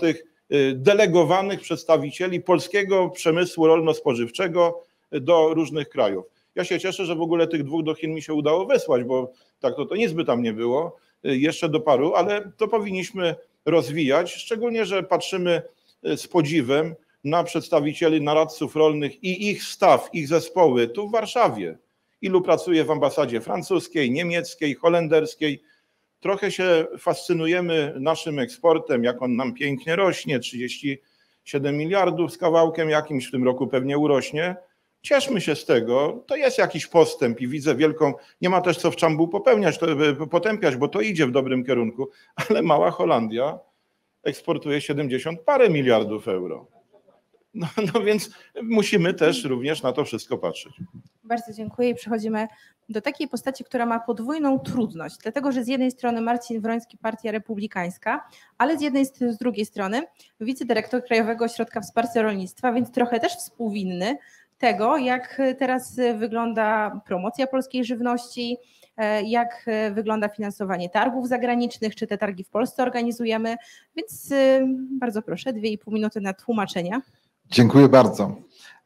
D: delegowanych przedstawicieli polskiego przemysłu rolno-spożywczego do różnych krajów. Ja się cieszę, że w ogóle tych dwóch do Chin mi się udało wysłać, bo tak to, to nic by tam nie było, jeszcze do paru, ale to powinniśmy rozwijać, szczególnie, że patrzymy z podziwem na przedstawicieli naradców rolnych i ich staw, ich zespoły tu w Warszawie. Ilu pracuje w ambasadzie francuskiej, niemieckiej, holenderskiej. Trochę się fascynujemy naszym eksportem, jak on nam pięknie rośnie, trzydzieści siedem miliardów z kawałkiem jakimś w tym roku pewnie urośnie. Cieszmy się z tego, to jest jakiś postęp i widzę wielką, nie ma też co w czambu popełniać, to, potępiać, bo to idzie w dobrym kierunku, ale mała Holandia eksportuje siedemdziesiąt parę miliardów euro. No, no więc musimy też również na to wszystko patrzeć.
G: Bardzo dziękuję i przechodzimy do takiej postaci, która ma podwójną trudność, dlatego że z jednej strony Marcin Wroński, Partia Republikańska, ale z jednej z drugiej strony wicedyrektor Krajowego Ośrodka Wsparcia Rolnictwa, więc trochę też współwinny tego, jak teraz wygląda promocja polskiej żywności, jak wygląda finansowanie targów zagranicznych, czy te targi w Polsce organizujemy, więc bardzo proszę, dwie i pół minuty na tłumaczenia.
E: Dziękuję bardzo.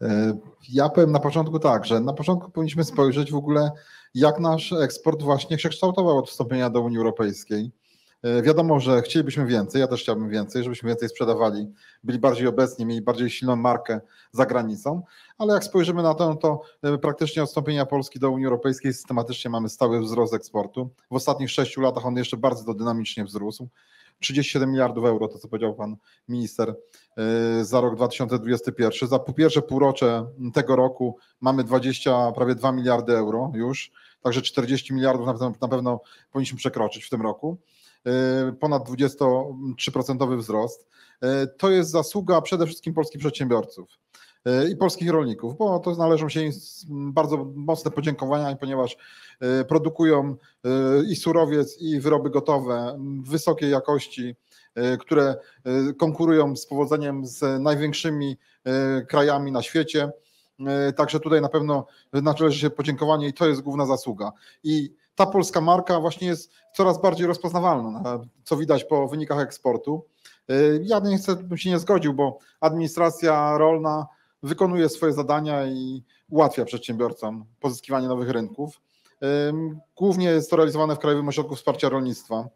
E: Ja powiem na początku tak, że na początku powinniśmy spojrzeć w ogóle, jak nasz eksport właśnie się kształtował od wstąpienia do Unii Europejskiej. Wiadomo, że chcielibyśmy więcej, ja też chciałbym więcej, żebyśmy więcej sprzedawali, byli bardziej obecni, mieli bardziej silną markę za granicą, ale jak spojrzymy na to, to praktycznie od wstąpienia Polski do Unii Europejskiej systematycznie mamy stały wzrost eksportu. W ostatnich sześciu latach on jeszcze bardzo dynamicznie wzrósł. trzydzieści siedem miliardów euro, to co powiedział pan minister, za rok dwa tysiące dwudziesty pierwszy. Za pierwsze półrocze tego roku mamy dwadzieścia, prawie dwa miliardy euro już, także czterdzieści miliardów na pewno, na pewno powinniśmy przekroczyć w tym roku. Ponad dwadzieścia trzy procent wzrost. To jest zasługa przede wszystkim polskich przedsiębiorców i polskich rolników, bo to należą się im bardzo mocne podziękowania, ponieważ produkują i surowiec, i wyroby gotowe wysokiej jakości, które konkurują z powodzeniem z największymi krajami na świecie. Także tutaj na pewno należy się podziękowanie i to jest główna zasługa. I ta polska marka właśnie jest coraz bardziej rozpoznawalna, co widać po wynikach eksportu. Ja nie chcę, bym się nie zgodził, bo administracja rolna wykonuje swoje zadania i ułatwia przedsiębiorcom pozyskiwanie nowych rynków. Głównie jest to realizowane w Krajowym Ośrodku Wsparcia Rolnictwa.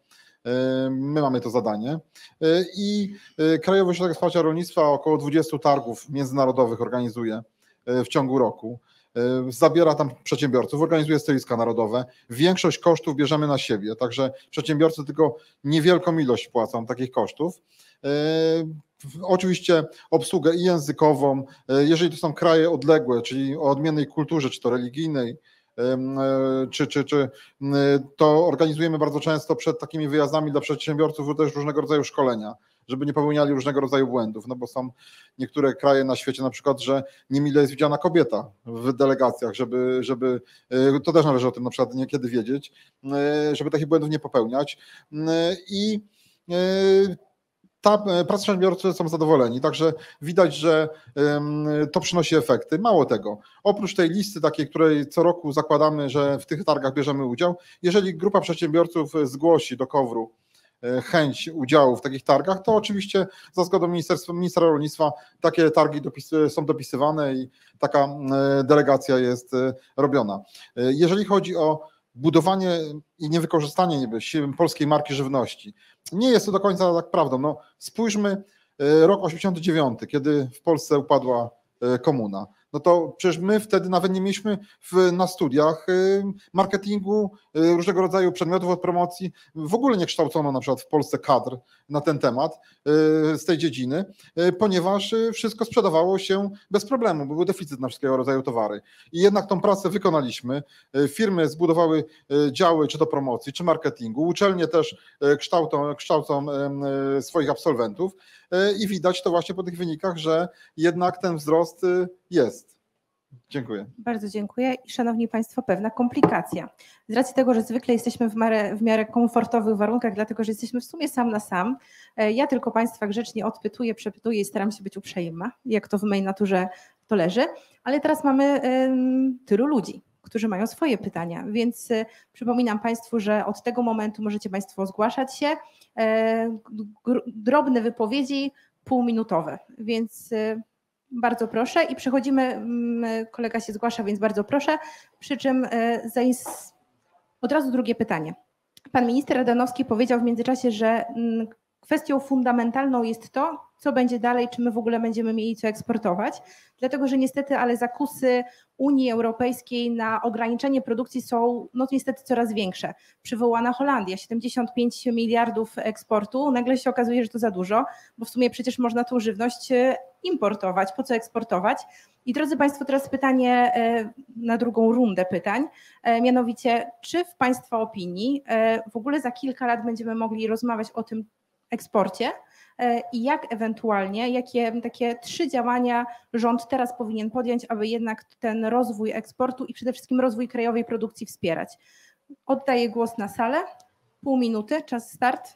E: My mamy to zadanie i Krajowy Ośrodek Wsparcia Rolnictwa około dwudziestu targów międzynarodowych organizuje w ciągu roku. Zabiera tam przedsiębiorców, organizuje stoiska narodowe. Większość kosztów bierzemy na siebie, także przedsiębiorcy tylko niewielką ilość płacą takich kosztów. Oczywiście obsługę i językową, jeżeli to są kraje odległe, czyli o odmiennej kulturze, czy to religijnej, czy, czy, czy to organizujemy bardzo często przed takimi wyjazdami dla przedsiębiorców też różnego rodzaju szkolenia, żeby nie popełniali różnego rodzaju błędów, no bo są niektóre kraje na świecie na przykład, że niemile jest widziana kobieta w delegacjach, żeby, żeby to też należy o tym na przykład niekiedy wiedzieć, żeby takich błędów nie popełniać i ta praca przedsiębiorcy są zadowoleni, także widać, że to przynosi efekty. Mało tego, oprócz tej listy takiej, której co roku zakładamy, że w tych targach bierzemy udział, jeżeli grupa przedsiębiorców zgłosi do KOWR-u chęć udziału w takich targach, to oczywiście za zgodą Ministerstwa, Ministra Rolnictwa takie targi dopisy, są dopisywane i taka delegacja jest robiona. Jeżeli chodzi o budowanie i niewykorzystanie niby polskiej marki żywności, nie jest to do końca tak prawdą. No, spójrzmy rok osiemdziesiąty dziewiąty, kiedy w Polsce upadła komuna. No to przecież my wtedy nawet nie mieliśmy w, na studiach marketingu, różnego rodzaju przedmiotów od promocji. W ogóle nie kształcono na przykład w Polsce kadr na ten temat z tej dziedziny, ponieważ wszystko sprzedawało się bez problemu, bo był deficyt na wszystkiego rodzaju towary. I jednak tą pracę wykonaliśmy. Firmy zbudowały działy czy to promocji, czy marketingu. Uczelnie też kształcą, kształcą swoich absolwentów i widać to właśnie po tych wynikach, że jednak ten wzrost jest. Dziękuję.
G: Bardzo dziękuję. I szanowni Państwo, pewna komplikacja. Z racji tego, że zwykle jesteśmy w miarę, w miarę komfortowych warunkach, dlatego że jesteśmy w sumie sam na sam, ja tylko Państwa grzecznie odpytuję, przepytuję i staram się być uprzejma, jak to w mojej naturze to leży, ale teraz mamy um, tylu ludzi, którzy mają swoje pytania, więc y, przypominam Państwu, że od tego momentu możecie Państwo zgłaszać się, y, drobne wypowiedzi, półminutowe, więc bardzo proszę i przechodzimy, kolega się zgłasza, więc bardzo proszę, przy czym od razu drugie pytanie. Pan minister Ardanowski powiedział w międzyczasie, że kwestią fundamentalną jest to, co będzie dalej, czy my w ogóle będziemy mieli co eksportować, dlatego że niestety, ale zakusy Unii Europejskiej na ograniczenie produkcji są no niestety coraz większe. Przywołana Holandia, siedemdziesiąt pięć miliardów eksportu, nagle się okazuje, że to za dużo, bo w sumie przecież można tą żywność importować, po co eksportować? I drodzy Państwo, teraz pytanie na drugą rundę pytań, mianowicie, czy w Państwa opinii w ogóle za kilka lat będziemy mogli rozmawiać o tym eksporcie i jak ewentualnie, jakie takie trzy działania rząd teraz powinien podjąć, aby jednak ten rozwój eksportu i przede wszystkim rozwój krajowej produkcji wspierać? Oddaję głos na salę. Pół minuty, czas start.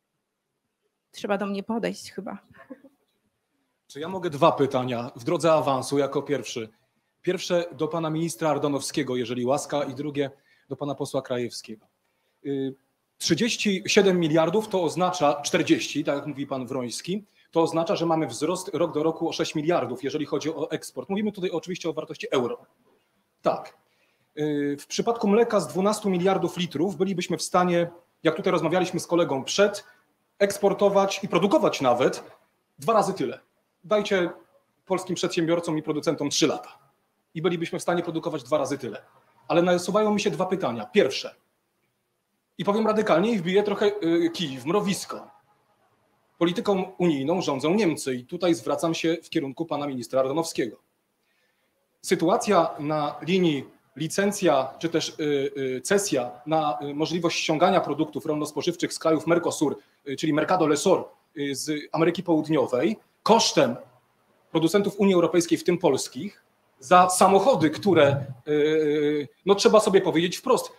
G: Trzeba do mnie podejść chyba.
I: Czy ja mogę dwa pytania w drodze awansu jako pierwszy? Pierwsze do pana ministra Ardanowskiego, jeżeli łaska, i drugie do pana posła Krajewskiego. trzydzieści siedem miliardów to oznacza czterdzieści, tak jak mówi pan Wroński, to oznacza, że mamy wzrost rok do roku o sześć miliardów, jeżeli chodzi o eksport. Mówimy tutaj oczywiście o wartości euro. Tak. W przypadku mleka z dwunastu miliardów litrów bylibyśmy w stanie, jak tutaj rozmawialiśmy z kolegą przed, eksportować i produkować nawet dwa razy tyle. Dajcie polskim przedsiębiorcom i producentom trzy lata i bylibyśmy w stanie produkować dwa razy tyle. Ale nasuwają mi się dwa pytania. Pierwsze. I powiem radykalnie i wbiję trochę kij w mrowisko. Polityką unijną rządzą Niemcy i tutaj zwracam się w kierunku pana ministra Ardanowskiego. Sytuacja na linii licencja czy też cesja na możliwość ściągania produktów rolno-spożywczych z krajów Mercosur, czyli Mercado Lesor z Ameryki Południowej, kosztem producentów Unii Europejskiej, w tym polskich, za samochody, które, no trzeba sobie powiedzieć wprost,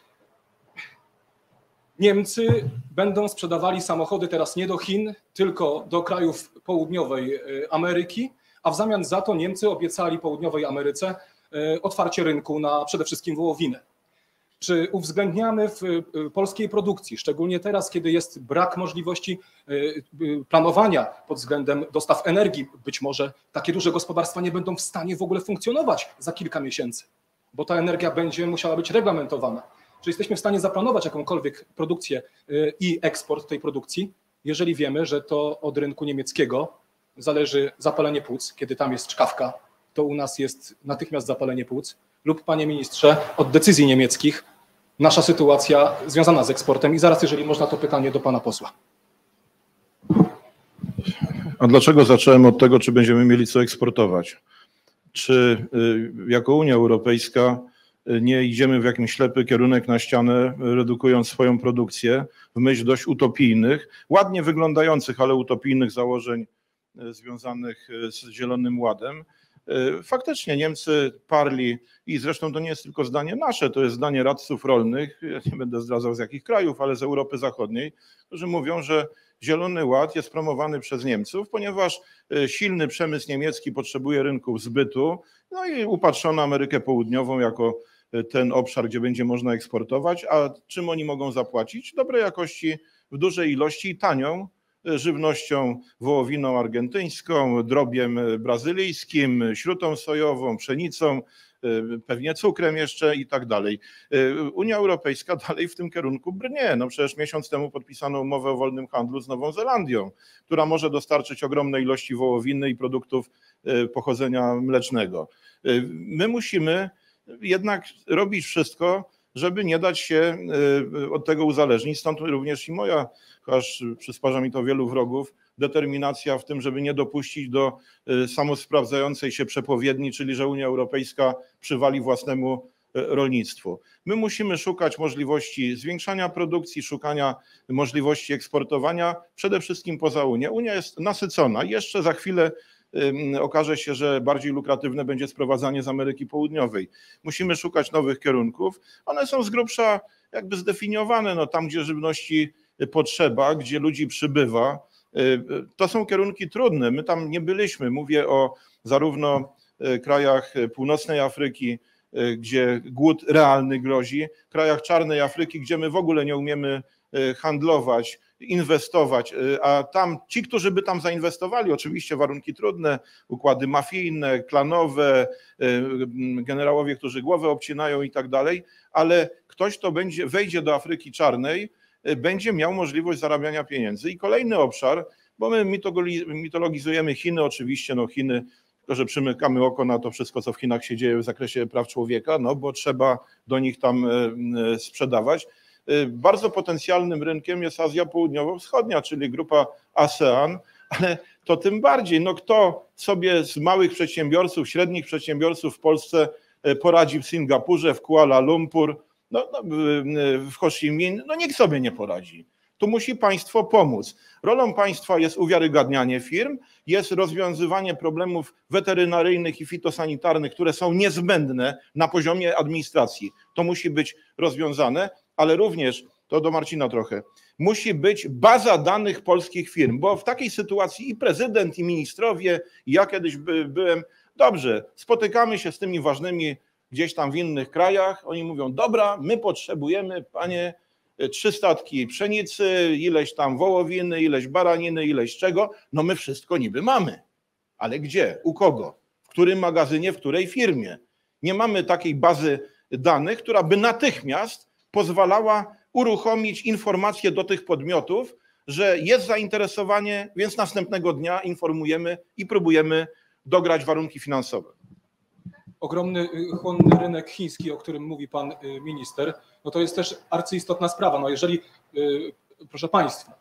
I: Niemcy będą sprzedawali samochody teraz nie do Chin, tylko do krajów południowej Ameryki, a w zamian za to Niemcy obiecali południowej Ameryce otwarcie rynku na przede wszystkim wołowinę. Czy uwzględniamy w polskiej produkcji, szczególnie teraz, kiedy jest brak możliwości planowania pod względem dostaw energii, być może takie duże gospodarstwa nie będą w stanie w ogóle funkcjonować za kilka miesięcy, bo ta energia będzie musiała być reglamentowana. Czy jesteśmy w stanie zaplanować jakąkolwiek produkcję i eksport tej produkcji, jeżeli wiemy, że to od rynku niemieckiego zależy zapalenie płuc, kiedy tam jest czkawka, to u nas jest natychmiast zapalenie płuc, lub, panie ministrze, od decyzji niemieckich nasza sytuacja związana z eksportem. I zaraz, jeżeli można, to pytanie do pana posła.
D: A dlaczego zacząłem od tego, czy będziemy mieli co eksportować? Czy jako Unia Europejska nie idziemy w jakiś ślepy kierunek na ścianę, redukując swoją produkcję w myśl dość utopijnych, ładnie wyglądających, ale utopijnych założeń związanych z Zielonym Ładem? Faktycznie Niemcy parli, i zresztą to nie jest tylko zdanie nasze, to jest zdanie radców rolnych, ja nie będę zdradzał z jakich krajów, ale z Europy Zachodniej, którzy mówią, że Zielony Ład jest promowany przez Niemców, ponieważ silny przemysł niemiecki potrzebuje rynków zbytu, no i upatrzono Amerykę Południową jako ten obszar, gdzie będzie można eksportować, a czym oni mogą zapłacić? Dobrej jakości, w dużej ilości i tanią żywnością wołowiną argentyńską, drobiem brazylijskim, śrutą sojową, pszenicą, pewnie cukrem jeszcze i tak dalej. Unia Europejska dalej w tym kierunku brnie. No przecież miesiąc temu podpisano umowę o wolnym handlu z Nową Zelandią, która może dostarczyć ogromne ilości wołowiny i produktów pochodzenia mlecznego. My musimy jednak robić wszystko, żeby nie dać się od tego uzależnić. Stąd również i moja, aż przysparza mi to wielu wrogów, determinacja w tym, żeby nie dopuścić do samosprawdzającej się przepowiedni, czyli że Unia Europejska przywali własnemu rolnictwu. My musimy szukać możliwości zwiększania produkcji, szukania możliwości eksportowania, przede wszystkim poza Unią. Unia jest nasycona. Jeszcze za chwilę okaże się, że bardziej lukratywne będzie sprowadzanie z Ameryki Południowej. Musimy szukać nowych kierunków. One są z grubsza jakby zdefiniowane, no tam, gdzie żywności potrzeba, gdzie ludzi przybywa. To są kierunki trudne. My tam nie byliśmy. Mówię o zarówno krajach północnej Afryki, gdzie głód realny grozi, krajach czarnej Afryki, gdzie my w ogóle nie umiemy handlować inwestować, a tam ci, którzy by tam zainwestowali, oczywiście warunki trudne, układy mafijne, klanowe, generałowie, którzy głowę obcinają i tak dalej, ale ktoś, kto będzie, wejdzie do Afryki Czarnej, będzie miał możliwość zarabiania pieniędzy. I kolejny obszar, bo my mitologizujemy Chiny, oczywiście no Chiny, tylko że przymykamy oko na to wszystko, co w Chinach się dzieje w zakresie praw człowieka, no bo trzeba do nich tam sprzedawać. Bardzo potencjalnym rynkiem jest Azja Południowo-Wschodnia, czyli grupa ASEAN, ale to tym bardziej, no kto sobie z małych przedsiębiorców, średnich przedsiębiorców w Polsce poradzi w Singapurze, w Kuala Lumpur, no, no, w Ho Chi Minh, no nikt sobie nie poradzi. Tu musi państwo pomóc. Rolą państwa jest uwiarygadnianie firm, jest rozwiązywanie problemów weterynaryjnych i fitosanitarnych, które są niezbędne na poziomie administracji. To musi być rozwiązane, ale również, to do Marcina trochę, musi być baza danych polskich firm, bo w takiej sytuacji i prezydent, i ministrowie, i ja kiedyś by, byłem, dobrze, spotykamy się z tymi ważnymi gdzieś tam w innych krajach, oni mówią, dobra, my potrzebujemy, panie, trzy statki pszenicy, ileś tam wołowiny, ileś baraniny, ileś czego, no my wszystko niby mamy, ale gdzie, u kogo, w którym magazynie, w której firmie? Nie mamy takiej bazy danych, która by natychmiast pozwalała uruchomić informacje do tych podmiotów, że jest zainteresowanie, więc następnego dnia informujemy i próbujemy dograć warunki finansowe.
I: Ogromny, chłonny rynek chiński, o którym mówi pan minister, no to jest też arcyistotna sprawa. No jeżeli, proszę państwa,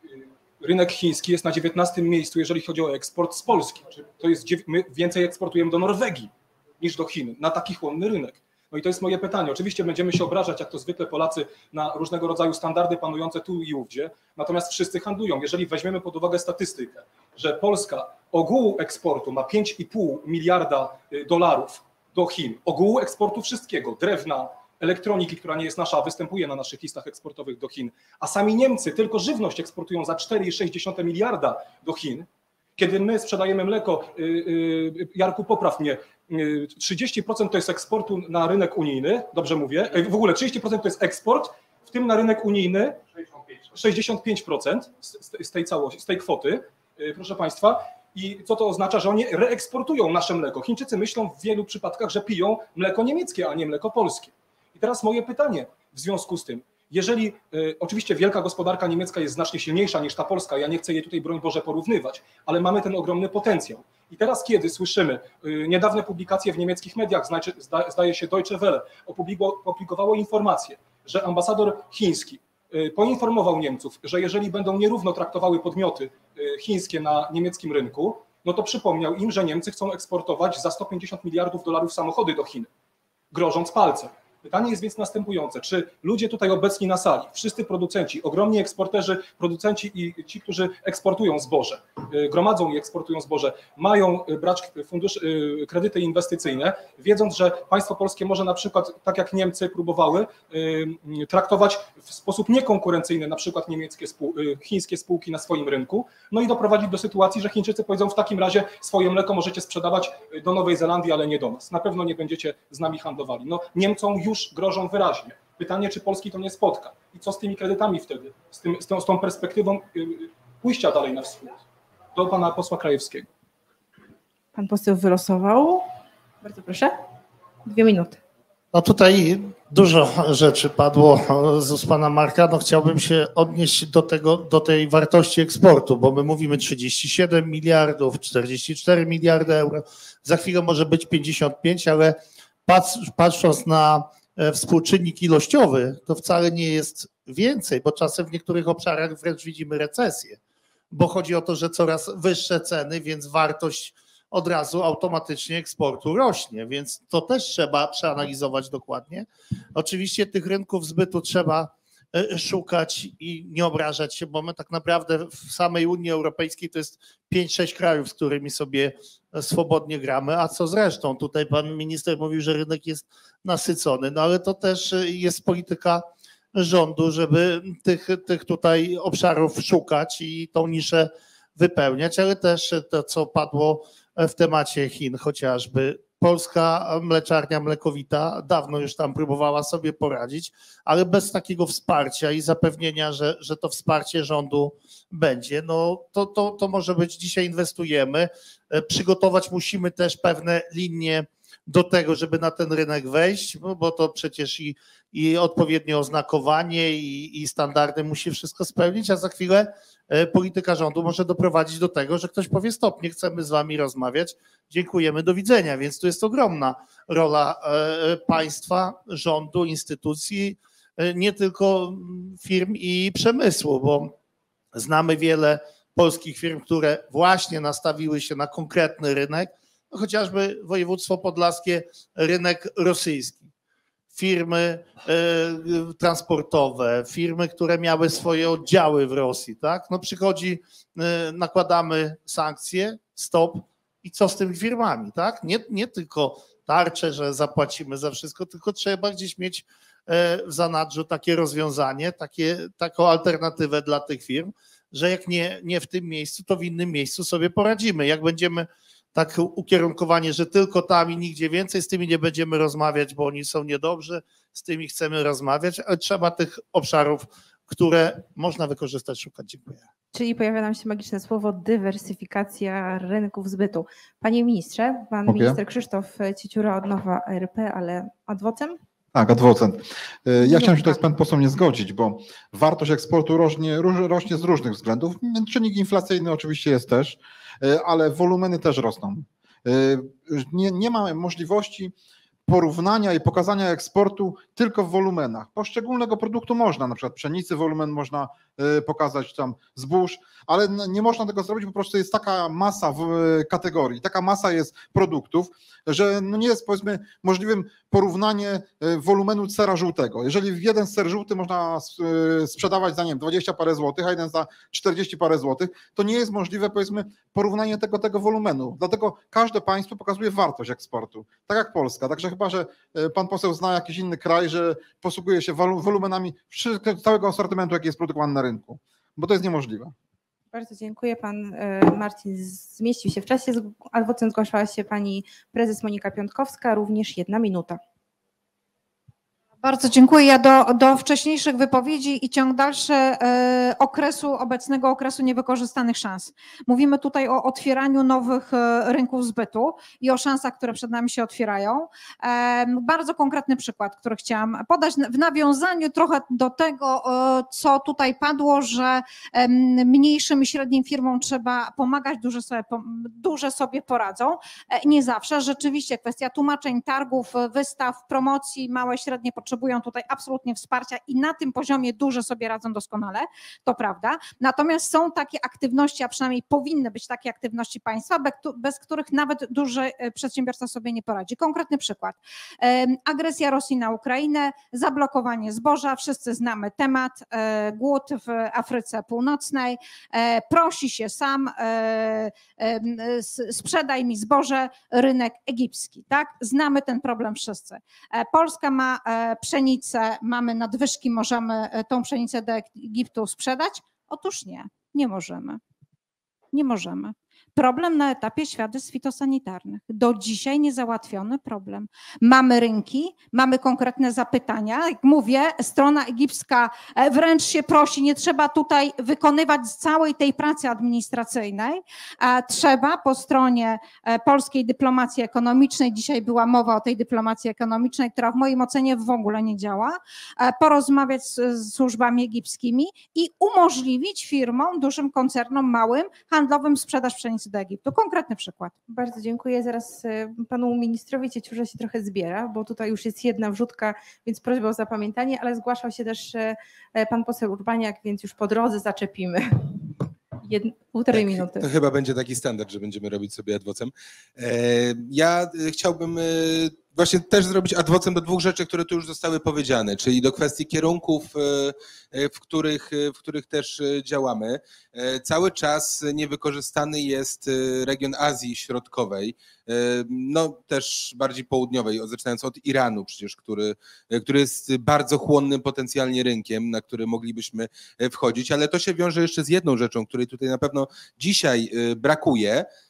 I: rynek chiński jest na dziewiętnastym miejscu, jeżeli chodzi o eksport z Polski. To jest, my więcej eksportujemy do Norwegii niż do Chin, na taki chłonny rynek. No i to jest moje pytanie. Oczywiście będziemy się obrażać, jak to zwykle Polacy, na różnego rodzaju standardy panujące tu i ówdzie, natomiast wszyscy handlują. Jeżeli weźmiemy pod uwagę statystykę, że Polska ogółu eksportu ma pięć i pół miliarda dolarów do Chin, ogółu eksportu wszystkiego, drewna, elektroniki, która nie jest nasza, a występuje na naszych listach eksportowych do Chin, a sami Niemcy tylko żywność eksportują za cztery i sześć dziesiątych miliarda do Chin, kiedy my sprzedajemy mleko, Jarku, popraw mnie, trzydzieści procent to jest eksportu na rynek unijny, dobrze mówię, w ogóle trzydzieści procent to jest eksport, w tym na rynek unijny sześćdziesiąt pięć procent z tej całości, z tej kwoty, proszę państwa. I co to oznacza, że oni reeksportują nasze mleko. Chińczycy myślą w wielu przypadkach, że piją mleko niemieckie, a nie mleko polskie. I teraz moje pytanie w związku z tym, jeżeli y, oczywiście wielka gospodarka niemiecka jest znacznie silniejsza niż ta polska, ja nie chcę jej tutaj, broń Boże, porównywać, ale mamy ten ogromny potencjał. I teraz kiedy słyszymy, y, niedawne publikacje w niemieckich mediach, znaczy, zda, zdaje się Deutsche Welle, opublikowało informację, że ambasador chiński y, poinformował Niemców, że jeżeli będą nierówno traktowały podmioty y, chińskie na niemieckim rynku, no to przypomniał im, że Niemcy chcą eksportować za sto pięćdziesiąt miliardów dolarów samochody do Chin, grożąc palcem. Pytanie jest więc następujące, czy ludzie tutaj obecni na sali, wszyscy producenci, ogromni eksporterzy, producenci i ci, którzy eksportują zboże, gromadzą i eksportują zboże, mają brać fundusz, kredyty inwestycyjne, wiedząc, że państwo polskie może na przykład, tak jak Niemcy próbowały, traktować w sposób niekonkurencyjny na przykład niemieckie, chińskie spółki na swoim rynku, no i doprowadzić do sytuacji, że Chińczycy powiedzą, w takim razie swoje mleko możecie sprzedawać do Nowej Zelandii, ale nie do nas. Na pewno nie będziecie z nami handlowali. No Niemcom już grożą wyraźnie. Pytanie, czy Polski to nie spotka? I co z tymi kredytami wtedy? Z, tym, z, tą, z tą perspektywą pójścia dalej na wschód? Do pana posła Krajewskiego.
G: Pan poseł wylosował. Bardzo proszę. Dwie minuty.
A: No tutaj dużo rzeczy padło z ust pana Marka. No chciałbym się odnieść do tego, do tej wartości eksportu, bo my mówimy trzydzieści siedem miliardów, czterdzieści cztery miliardy euro. Za chwilę może być pięćdziesiąt pięć, ale patrząc na współczynnik ilościowy, to wcale nie jest więcej, bo czasem w niektórych obszarach wręcz widzimy recesję, bo chodzi o to, że coraz wyższe ceny, więc wartość od razu automatycznie eksportu rośnie, więc to też trzeba przeanalizować dokładnie. Oczywiście tych rynków zbytu trzeba szukać i nie obrażać się, bo my tak naprawdę w samej Unii Europejskiej to jest pięć sześć krajów, z którymi sobie swobodnie gramy, a co zresztą, tutaj pan minister mówił, że rynek jest nasycony, no ale to też jest polityka rządu, żeby tych, tych tutaj obszarów szukać i tą niszę wypełniać, ale też to, co padło w temacie Chin, chociażby polska mleczarnia Mlekowita dawno już tam próbowała sobie poradzić, ale bez takiego wsparcia i zapewnienia, że, że to wsparcie rządu będzie, no to, to, to może być dzisiaj inwestujemy. Przygotować musimy też pewne linie do tego, żeby na ten rynek wejść, bo to przecież i, i odpowiednie oznakowanie i, i standardy musi wszystko spełnić, a za chwilę polityka rządu może doprowadzić do tego, że ktoś powie stop, nie chcemy z wami rozmawiać, dziękujemy, do widzenia, więc tu jest ogromna rola państwa, rządu, instytucji, nie tylko firm i przemysłu, bo znamy wiele polskich firm, które właśnie nastawiły się na konkretny rynek, no chociażby województwo podlaskie, rynek rosyjski. Firmy y, transportowe, firmy, które miały swoje oddziały w Rosji, tak? No przychodzi, y, nakładamy sankcje, stop i co z tymi firmami, tak? Nie, nie tylko tarcze, że zapłacimy za wszystko, tylko trzeba gdzieś mieć y, w zanadrzu takie rozwiązanie, takie, taką alternatywę dla tych firm, że jak nie, nie w tym miejscu, to w innym miejscu sobie poradzimy. Jak będziemy tak ukierunkowanie, że tylko tam i nigdzie więcej, z tymi nie będziemy rozmawiać, bo oni są niedobrzy, z tymi chcemy rozmawiać, ale trzeba tych obszarów, które można wykorzystać, szukać. Dziękuję.
G: Czyli pojawia nam się magiczne słowo dywersyfikacja rynków zbytu. Panie ministrze, pan
E: Mogę?
G: minister Krzysztof Cieciura od Nowa R P, ale adwocem?
E: Tak, adwocent. Ja chciałem się tutaj z panem posłem nie zgodzić, bo wartość eksportu rośnie, rośnie z różnych względów. Czynnik inflacyjny oczywiście jest też, ale wolumeny też rosną. Nie, nie ma możliwości porównania i pokazania eksportu tylko w wolumenach. Poszczególnego produktu można, na przykład pszenicy wolumen można pokazać, tam zbóż, ale nie można tego zrobić, po prostu jest taka masa w kategorii, taka masa jest produktów, że no nie jest powiedzmy możliwym porównanie wolumenu sera żółtego. Jeżeli jeden ser żółty można sprzedawać za nie wiem, dwadzieścia parę złotych, a jeden za czterdzieści parę złotych, to nie jest możliwe powiedzmy porównanie tego, tego wolumenu. Dlatego każde państwo pokazuje wartość eksportu, tak jak Polska. Także chyba, że pan poseł zna jakiś inny kraj, że posługuje się wolumenami całego asortymentu, jaki jest produkowany na rynku, bo to jest niemożliwe.
G: Bardzo dziękuję. Pan Marcin zmieścił się w czasie. Adwocem zgłaszała się pani prezes Monika Piątkowska, również jedna minuta.
C: Bardzo dziękuję. Ja do, do wcześniejszych wypowiedzi i ciąg dalszy e, okresu, obecnego okresu niewykorzystanych szans. Mówimy tutaj o otwieraniu nowych e, rynków zbytu i o szansach, które przed nami się otwierają. E, bardzo konkretny przykład, który chciałam podać w nawiązaniu trochę do tego, e, co tutaj padło, że e, mniejszym i średnim firmom trzeba pomagać, duże sobie, duże sobie poradzą. E, nie zawsze. Rzeczywiście kwestia tłumaczeń, targów, wystaw, promocji, małe, średnie potrzeby potrzebują tutaj absolutnie wsparcia i na tym poziomie duże sobie radzą doskonale, to prawda. Natomiast są takie aktywności, a przynajmniej powinny być takie aktywności państwa, bez których nawet duży przedsiębiorca sobie nie poradzi. Konkretny przykład. Agresja Rosji na Ukrainę, zablokowanie zboża, wszyscy znamy temat, głód w Afryce Północnej, prosi się sam, sprzedaj mi zboże, rynek egipski, tak? Znamy ten problem wszyscy. Polska ma pszenicę, mamy nadwyżki, możemy tą pszenicę do Egiptu sprzedać? Otóż nie, nie możemy. Nie możemy. Problem na etapie świadectw fitosanitarnych. Do dzisiaj niezałatwiony problem. Mamy rynki, mamy konkretne zapytania. Jak mówię, strona egipska wręcz się prosi, nie trzeba tutaj wykonywać całej tej pracy administracyjnej. Trzeba po stronie polskiej dyplomacji ekonomicznej, dzisiaj była mowa o tej dyplomacji ekonomicznej, która w moim ocenie w ogóle nie działa, porozmawiać z służbami egipskimi i umożliwić firmom, dużym koncernom, małym, handlowym sprzedaż pszenicy do Egiptu. Konkretny przykład.
G: Bardzo dziękuję. Zaraz panu ministrowi Cieciurze się trochę zbiera, bo tutaj już jest jedna wrzutka, więc prośba o zapamiętanie, ale zgłaszał się też pan poseł Urbaniak, więc już po drodze zaczepimy. Jed... Półtorej
B: tak,
G: minuty.
B: To chyba będzie taki standard, że będziemy robić sobie adwocem. Ja chciałbym właśnie też zrobić adwocem do dwóch rzeczy, które tu już zostały powiedziane, czyli do kwestii kierunków, w których, w których też działamy. Cały czas niewykorzystany jest region Azji Środkowej, no też bardziej południowej, zaczynając od Iranu przecież, który, który jest bardzo chłonnym potencjalnie rynkiem, na który moglibyśmy wchodzić, ale to się wiąże jeszcze z jedną rzeczą, której tutaj na pewno dzisiaj brakuje,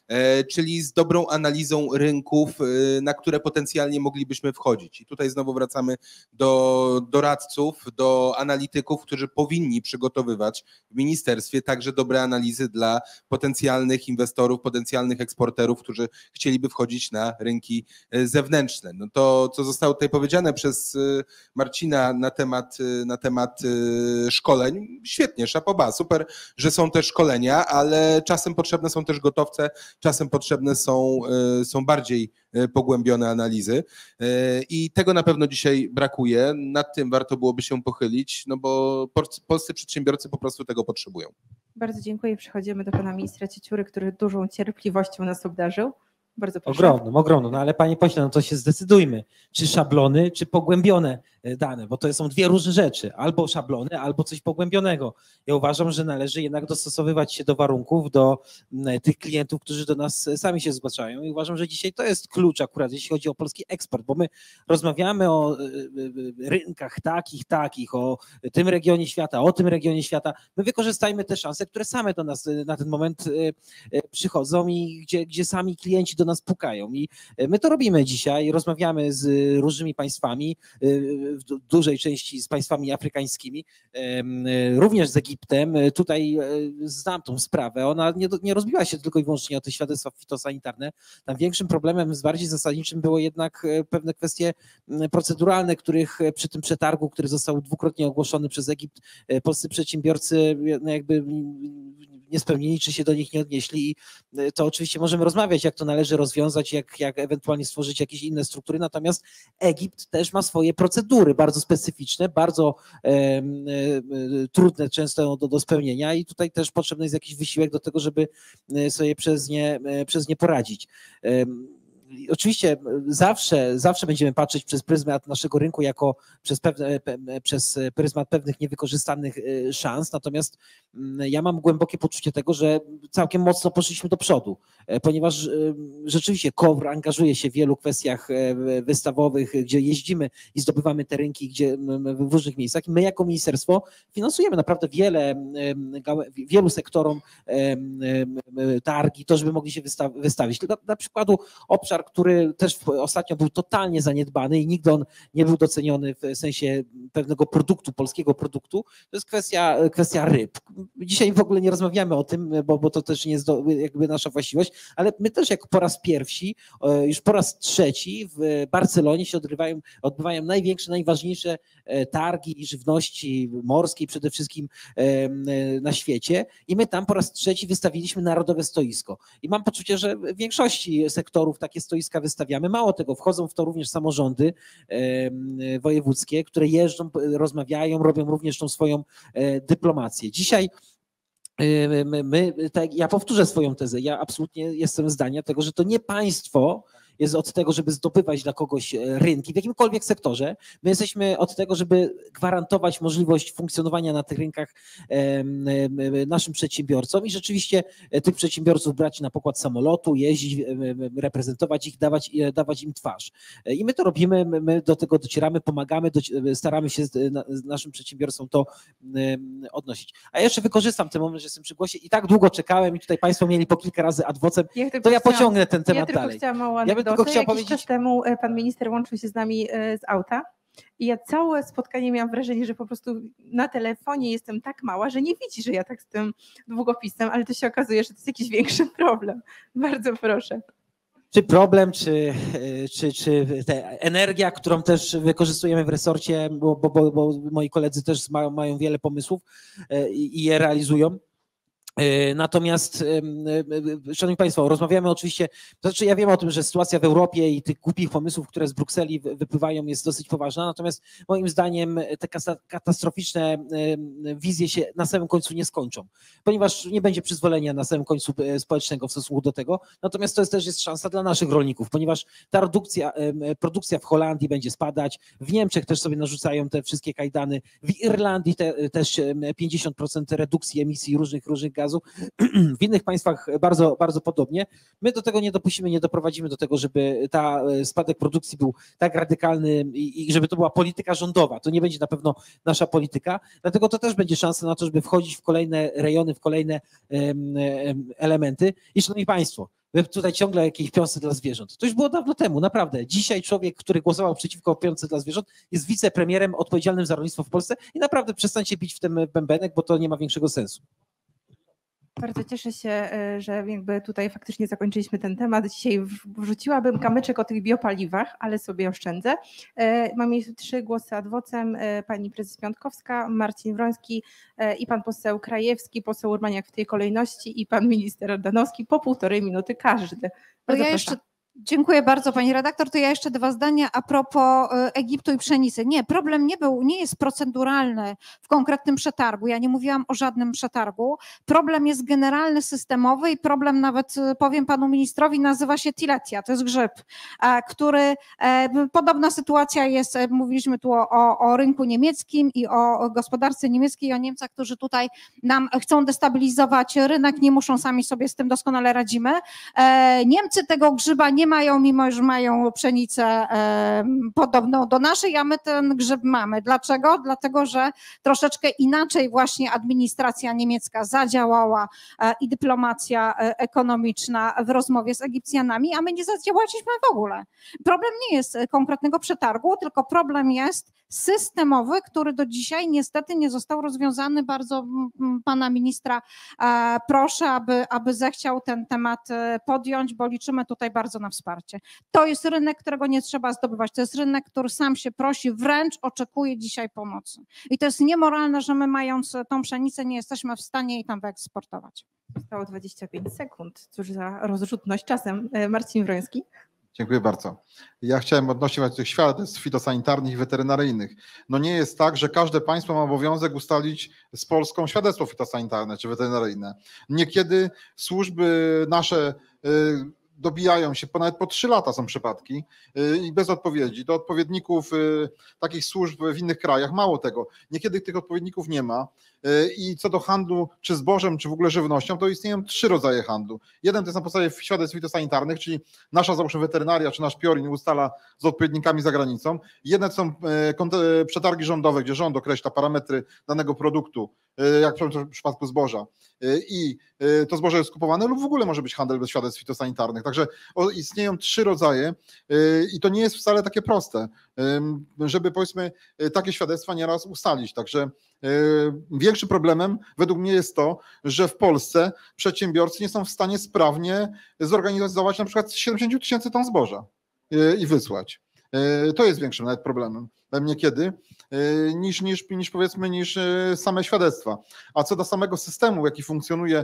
B: czyli z dobrą analizą rynków, na które potencjalnie moglibyśmy wchodzić. I tutaj znowu wracamy do doradców, do analityków, którzy powinni przygotowywać w ministerstwie także dobre analizy dla potencjalnych inwestorów, potencjalnych eksporterów, którzy chcieliby wchodzić na rynki zewnętrzne. No to, co zostało tutaj powiedziane przez Marcina na temat, na temat szkoleń, świetnie, szapoba, super, że są te szkolenia, ale czasem potrzebne są też gotowce, czasem potrzebne są, są bardziej pogłębione analizy i tego na pewno dzisiaj brakuje. Nad tym warto byłoby się pochylić, no bo polscy przedsiębiorcy po prostu tego potrzebują.
G: Bardzo dziękuję. Przechodzimy do pana ministra Cieciury, który dużą cierpliwością nas obdarzył. Bardzo proszę.
H: Ogromną, ogromną. No ale panie pośle, no to się zdecydujmy, czy szablony, czy pogłębione dane, bo to są dwie różne rzeczy, albo szablony, albo coś pogłębionego. Ja uważam, że należy jednak dostosowywać się do warunków, do tych klientów, którzy do nas sami się zgłaszają i uważam, że dzisiaj to jest klucz akurat, jeśli chodzi o polski eksport, bo my rozmawiamy o rynkach takich, takich, o tym regionie świata, o tym regionie świata. My wykorzystajmy te szanse, które same do nas na ten moment przychodzą i gdzie, gdzie sami klienci do nas pukają. I my to robimy dzisiaj, rozmawiamy z różnymi państwami, w dużej części z państwami afrykańskimi, również z Egiptem. Tutaj znam tą sprawę. Ona nie, nie rozbiła się tylko i wyłącznie o te świadectwa fitosanitarne. Tam większym problemem, z bardziej zasadniczym było jednak pewne kwestie proceduralne, których przy tym przetargu, który został dwukrotnie ogłoszony przez Egipt, polscy przedsiębiorcy jakby nie spełnili, czy się do nich nie odnieśli. I to oczywiście możemy rozmawiać, jak to należy rozwiązać, jak, jak ewentualnie stworzyć jakieś inne struktury, natomiast Egipt też ma swoje procedury bardzo specyficzne, bardzo e, e, trudne często do, do spełnienia i tutaj też potrzebny jest jakiś wysiłek do tego, żeby sobie przez nie, przez nie poradzić. E, Oczywiście zawsze, zawsze będziemy patrzeć przez pryzmat naszego rynku jako przez, pewne, przez pryzmat pewnych niewykorzystanych szans, natomiast ja mam głębokie poczucie tego, że całkiem mocno poszliśmy do przodu, ponieważ rzeczywiście K O W R angażuje się w wielu kwestiach wystawowych, gdzie jeździmy i zdobywamy te rynki gdzie, w różnych miejscach. My jako ministerstwo finansujemy naprawdę wiele, wielu sektorom targi, to żeby mogli się wystawić. Dla, dla przykładu obszar, który też ostatnio był totalnie zaniedbany i nigdy on nie był doceniony w sensie pewnego produktu, polskiego produktu, to jest kwestia, kwestia ryb. Dzisiaj w ogóle nie rozmawiamy o tym, bo, bo to też nie jest do, jakby nasza właściwość, ale my też jak po raz pierwszy, już po raz trzeci w Barcelonie się odgrywają, odbywają największe, najważniejsze targi żywności morskiej przede wszystkim na świecie i my tam po raz trzeci wystawiliśmy narodowe stoisko. I mam poczucie, że w większości sektorów takie stoiska wystawiamy. Mało tego, wchodzą w to również samorządy wojewódzkie, które jeżdżą, rozmawiają, robią również tą swoją dyplomację. Dzisiaj my, my tak, ja powtórzę swoją tezę, ja absolutnie jestem zdania tego, że to nie państwo jest od tego, żeby zdobywać dla kogoś rynki w jakimkolwiek sektorze. My jesteśmy od tego, żeby gwarantować możliwość funkcjonowania na tych rynkach naszym przedsiębiorcom i rzeczywiście tych przedsiębiorców brać na pokład samolotu, jeździć, reprezentować ich, dawać, dawać im twarz. I my to robimy, my do tego docieramy, pomagamy, staramy się z naszym przedsiębiorcom to odnosić. A jeszcze wykorzystam ten moment, że jestem przy głosie i tak długo czekałem i tutaj Państwo mieli po kilka razy ad vocem, ja to ja pociągnę ten temat
G: ja
H: dalej.
G: Ja bym tylko chciała powiedzieć... Jakiś czas temu pan minister łączył się z nami z auta i ja całe spotkanie miałam wrażenie, że po prostu na telefonie jestem tak mała, że nie widzi, że ja tak z tym długopisem, ale to się okazuje, że to jest jakiś większy problem. Bardzo proszę.
H: Czy problem, czy, czy, czy ta energia, którą też wykorzystujemy w resorcie, bo, bo, bo moi koledzy też mają, mają wiele pomysłów i, i je realizują. Natomiast, szanowni Państwo, rozmawiamy oczywiście, to znaczy ja wiem o tym, że sytuacja w Europie i tych głupich pomysłów, które z Brukseli wypływają, jest dosyć poważna, natomiast moim zdaniem te katastroficzne wizje się na samym końcu nie skończą, ponieważ nie będzie przyzwolenia na samym końcu społecznego w stosunku do tego, natomiast to jest też jest szansa dla naszych rolników, ponieważ ta produkcja, produkcja w Holandii będzie spadać, w Niemczech też sobie narzucają te wszystkie kajdany, w Irlandii te, też pięćdziesiąt procent redukcji emisji różnych, różnych gazów, w innych państwach bardzo, bardzo podobnie. My do tego nie dopuścimy, nie doprowadzimy do tego, żeby ta spadek produkcji był tak radykalny i, i żeby to była polityka rządowa. To nie będzie na pewno nasza polityka, dlatego to też będzie szansa na to, żeby wchodzić w kolejne rejony, w kolejne um, um, elementy. I szanowni Państwo, Wy tutaj ciągle jakieś piące dla zwierząt. To już było dawno temu, naprawdę. Dzisiaj człowiek, który głosował przeciwko piące dla zwierząt, jest wicepremierem odpowiedzialnym za rolnictwo w Polsce i naprawdę przestańcie bić w ten bębenek, bo to nie ma większego sensu.
G: Bardzo cieszę się, że jakby tutaj faktycznie zakończyliśmy ten temat. Dzisiaj wrzuciłabym kamyczek o tych biopaliwach, ale sobie oszczędzę. Mam jeszcze trzy głosy ad vocem. Pani prezes Piątkowska, Marcin Wroński i pan poseł Krajewski, poseł Urbaniak w tej kolejności i pan minister Ardanowski po półtorej minuty każdy.
C: To ja jeszcze Dziękuję bardzo pani redaktor. To ja jeszcze dwa zdania a propos Egiptu i pszenicy. Nie, problem nie był, nie jest proceduralny w konkretnym przetargu. Ja nie mówiłam o żadnym przetargu. Problem jest generalny, systemowy i problem nawet, powiem panu ministrowi, nazywa się Tiletia. To jest grzyb, który, podobna sytuacja jest, mówiliśmy tu o, o rynku niemieckim i o gospodarce niemieckiej, o Niemcach, którzy tutaj nam chcą destabilizować rynek, nie muszą, sami sobie z tym doskonale radzimy. Niemcy tego grzyba nie mają, mimo że mają pszenicę e, podobną do naszej, a my ten grzyb mamy. Dlaczego? Dlatego, że troszeczkę inaczej właśnie administracja niemiecka zadziałała e, i dyplomacja e, ekonomiczna w rozmowie z Egipcjanami, a my nie zadziałaliśmy w ogóle. Problem nie jest konkretnego przetargu, tylko problem jest systemowy, który do dzisiaj niestety nie został rozwiązany. Bardzo pana ministra e, proszę, aby, aby zechciał ten temat e, podjąć, bo liczymy tutaj bardzo na wsparcie. To jest rynek, którego nie trzeba zdobywać. To jest rynek, który sam się prosi, wręcz oczekuje dzisiaj pomocy. I to jest niemoralne, że my, mając tą pszenicę, nie jesteśmy w stanie jej tam wyeksportować.
G: Zostało dwadzieścia pięć sekund. Cóż za rozrzutność czasem. Marcin Wroński.
E: Dziękuję bardzo. Ja chciałem odnosić się do tych świadectw fitosanitarnych i weterynaryjnych. No nie jest tak, że każde państwo ma obowiązek ustalić z Polską świadectwo fitosanitarne czy weterynaryjne. Niekiedy służby nasze dobijają się, nawet po trzy lata są przypadki i bez odpowiedzi. Do odpowiedników takich służb w innych krajach, mało tego, niekiedy tych odpowiedników nie ma i co do handlu czy zbożem, czy w ogóle żywnością, to istnieją trzy rodzaje handlu. Jeden to jest na podstawie świadectw fitosanitarnych, czyli nasza załóżmy weterynaria czy nasz PIORiN ustala z odpowiednikami za granicą. Jedne to są przetargi rządowe, gdzie rząd określa parametry danego produktu, jak w przypadku zboża, i to zboże jest kupowane, lub w ogóle może być handel bez świadectw fitosanitarnych. Także istnieją trzy rodzaje i to nie jest wcale takie proste, żeby powiedzmy takie świadectwa nieraz ustalić. Także większym problemem według mnie jest to, że w Polsce przedsiębiorcy nie są w stanie sprawnie zorganizować na przykład siedemdziesiąt tysięcy ton zboża i wysłać. To jest większym nawet problemem niekiedy niż, niż, niż powiedzmy niż same świadectwa. A co do samego systemu, jaki funkcjonuje,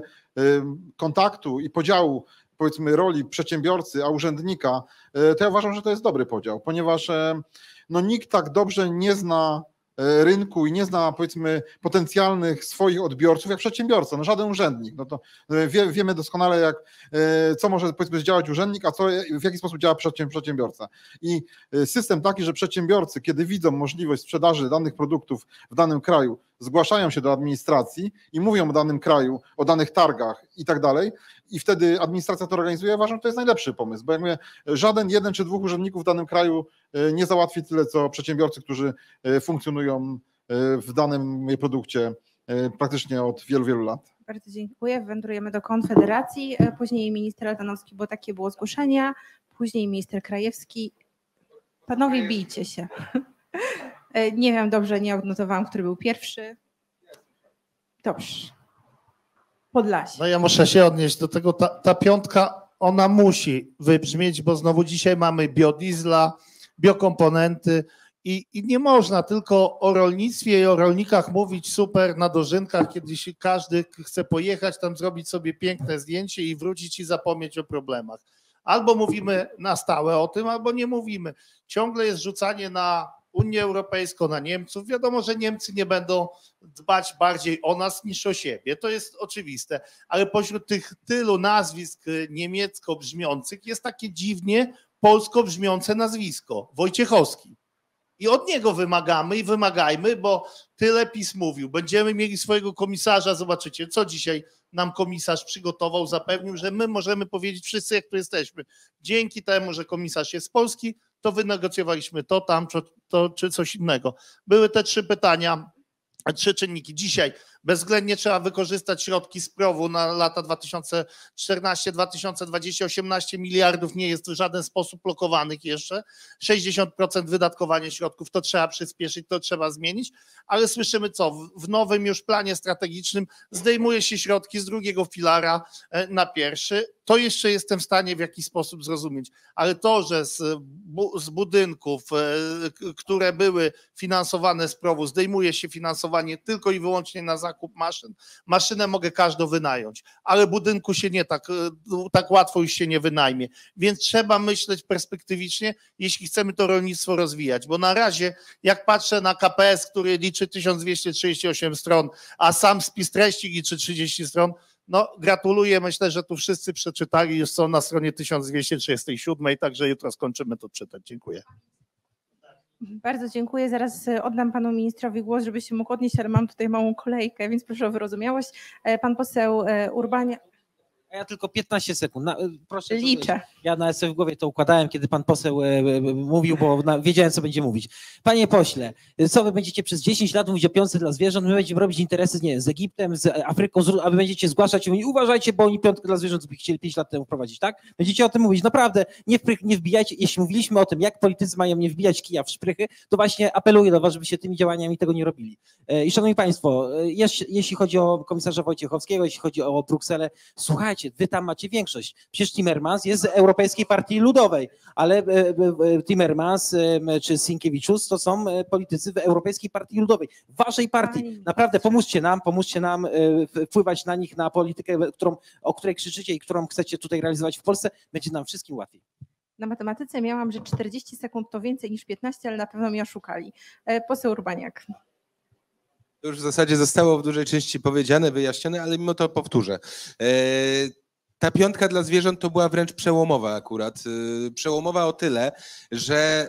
E: kontaktu i podziału powiedzmy roli przedsiębiorcy, a urzędnika, to ja uważam, że to jest dobry podział, ponieważ no, nikt tak dobrze nie zna rynku i nie zna powiedzmy potencjalnych swoich odbiorców jak przedsiębiorca, no żaden urzędnik. No to wie, wiemy doskonale jak, co może powiedzmy zdziałać urzędnik, a co, w jaki sposób działa przedsiębiorca. I system taki, że przedsiębiorcy, kiedy widzą możliwość sprzedaży danych produktów w danym kraju, zgłaszają się do administracji i mówią o danym kraju, o danych targach i tak dalej, i wtedy administracja to organizuje, ja uważam, że to jest najlepszy pomysł, bo jak mówię, żaden jeden czy dwóch urzędników w danym kraju nie załatwi tyle, co przedsiębiorcy, którzy funkcjonują w danym produkcie praktycznie od wielu, wielu lat.
G: Bardzo dziękuję. Wędrujemy do Konfederacji, później minister Ardanowski, bo takie było zgłoszenia, później minister Krajewski. Panowie, bijcie się. Nie wiem, dobrze, nie odnotowałam, który był pierwszy. Dobrze. Podlasie.
A: No ja muszę się odnieść do tego, ta, ta piątka, ona musi wybrzmieć, bo znowu dzisiaj mamy biodiesla, biokomponenty i, i nie można tylko o rolnictwie i o rolnikach mówić super na dożynkach, kiedy się każdy chce pojechać, tam zrobić sobie piękne zdjęcie i wrócić i zapomnieć o problemach. Albo mówimy na stałe o tym, albo nie mówimy. Ciągle jest rzucanie na Unię Europejską, na Niemców. Wiadomo, że Niemcy nie będą dbać bardziej o nas niż o siebie. To jest oczywiste, ale pośród tych tylu nazwisk niemiecko brzmiących jest takie dziwnie polsko brzmiące nazwisko. Wojciechowski. I od niego wymagamy i wymagajmy, bo tyle PiS mówił. Będziemy mieli swojego komisarza, zobaczycie, co dzisiaj nam komisarz przygotował, zapewnił, że my możemy powiedzieć wszyscy, jak tu jesteśmy. Dzięki temu, że komisarz jest z Polski, to wynegocjowaliśmy to, tam, to, to czy coś innego. Były te trzy pytania, trzy czynniki. Dzisiaj Bezwzględnie trzeba wykorzystać środki z P R O W-u na lata dwa tysiące czternaście dwa tysiące dwadzieścia, osiemnaście miliardów nie jest w żaden sposób blokowanych jeszcze. sześćdziesiąt procent wydatkowania środków, to trzeba przyspieszyć, to trzeba zmienić, ale słyszymy co, w nowym już planie strategicznym zdejmuje się środki z drugiego filara na pierwszy. To jeszcze jestem w stanie w jakiś sposób zrozumieć, ale to, że z, bu z budynków, które były finansowane z P R O W-u, zdejmuje się finansowanie tylko i wyłącznie na zakup maszyn, maszynę mogę każdą wynająć, ale budynku się nie tak, tak łatwo już się nie wynajmie, więc trzeba myśleć perspektywicznie, jeśli chcemy to rolnictwo rozwijać, bo na razie jak patrzę na K P S, który liczy tysiąc dwieście trzydzieści osiem stron, a sam spis treści liczy trzydzieści stron, no gratuluję, myślę, że tu wszyscy przeczytali, już są na stronie tysiąc dwieście trzydzieści siedem, także jutro skończymy to czytać. Dziękuję.
G: Bardzo dziękuję. Zaraz oddam panu ministrowi głos, żeby się mógł odnieść, ale mam tutaj małą kolejkę, więc proszę o wyrozumiałość. Pan poseł Urbaniak.
H: Ja tylko piętnaście sekund. Na, proszę.
G: Liczę.
H: Ja na sobie w głowie to układałem, kiedy pan poseł e, e, mówił, bo na, wiedziałem, co będzie mówić. Panie pośle, co wy będziecie przez dziesięć lat mówić o piątce dla zwierząt, my będziemy robić interesy, nie wiem, z Egiptem, z Afryką, z, a wy będziecie zgłaszać i mówić, uważajcie, bo oni piątkę dla zwierząt by chcieli pięć lat temu wprowadzić, tak? Będziecie o tym mówić. Naprawdę, nie, wprych, nie wbijajcie, jeśli mówiliśmy o tym, jak politycy mają nie wbijać kija w szprychy, to właśnie apeluję do was, żebyście tymi działaniami tego nie robili. E, I szanowni państwo, e, jeśli, jeśli chodzi o komisarza Wojciechowskiego, jeśli chodzi o Brukselę, słuchajcie, wy tam macie większość. Przecież Timmermans jest z Europejskiej Partii Ludowej, ale Timmermans czy Sienkiewiczus to są politycy w Europejskiej Partii Ludowej, waszej partii. Naprawdę pomóżcie nam, pomóżcie nam wpływać na nich, na politykę, którą, o której krzyczycie i którą chcecie tutaj realizować w Polsce. Będzie nam wszystkim łatwiej.
G: Na matematyce miałam, że czterdzieści sekund to więcej niż piętnaście, ale na pewno mnie oszukali. Poseł Urbaniak.
B: To już w zasadzie zostało w dużej części powiedziane, wyjaśnione, ale mimo to powtórzę. Ta piątka dla zwierząt to była wręcz przełomowa akurat. Przełomowa o tyle, że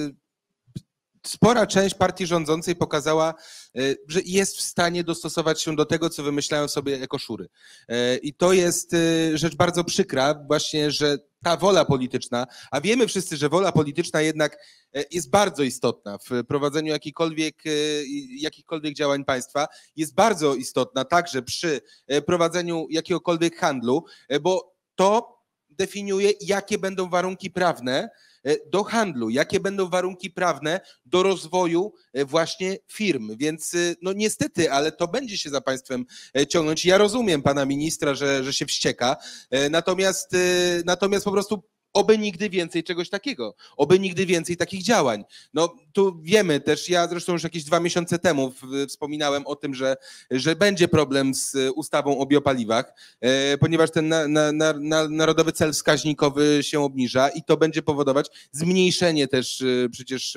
B: spora część partii rządzącej pokazała, że jest w stanie dostosować się do tego, co wymyślają sobie ekoszury. I to jest rzecz bardzo przykra, właśnie, że ta wola polityczna, a wiemy wszyscy, że wola polityczna jednak jest bardzo istotna w prowadzeniu jakichkolwiek, jakichkolwiek działań państwa, jest bardzo istotna także przy prowadzeniu jakiegokolwiek handlu, bo to definiuje, jakie będą warunki prawne do handlu, jakie będą warunki prawne do rozwoju właśnie firm. Więc no niestety, ale to będzie się za państwem ciągnąć. Ja rozumiem pana ministra, że, że się wścieka, natomiast, natomiast po prostu oby nigdy więcej czegoś takiego, oby nigdy więcej takich działań. No tu wiemy też, ja zresztą już jakieś dwa miesiące temu wspominałem o tym, że, że będzie problem z ustawą o biopaliwach, ponieważ ten na, na, na, narodowy cel wskaźnikowy się obniża i to będzie powodować zmniejszenie też przecież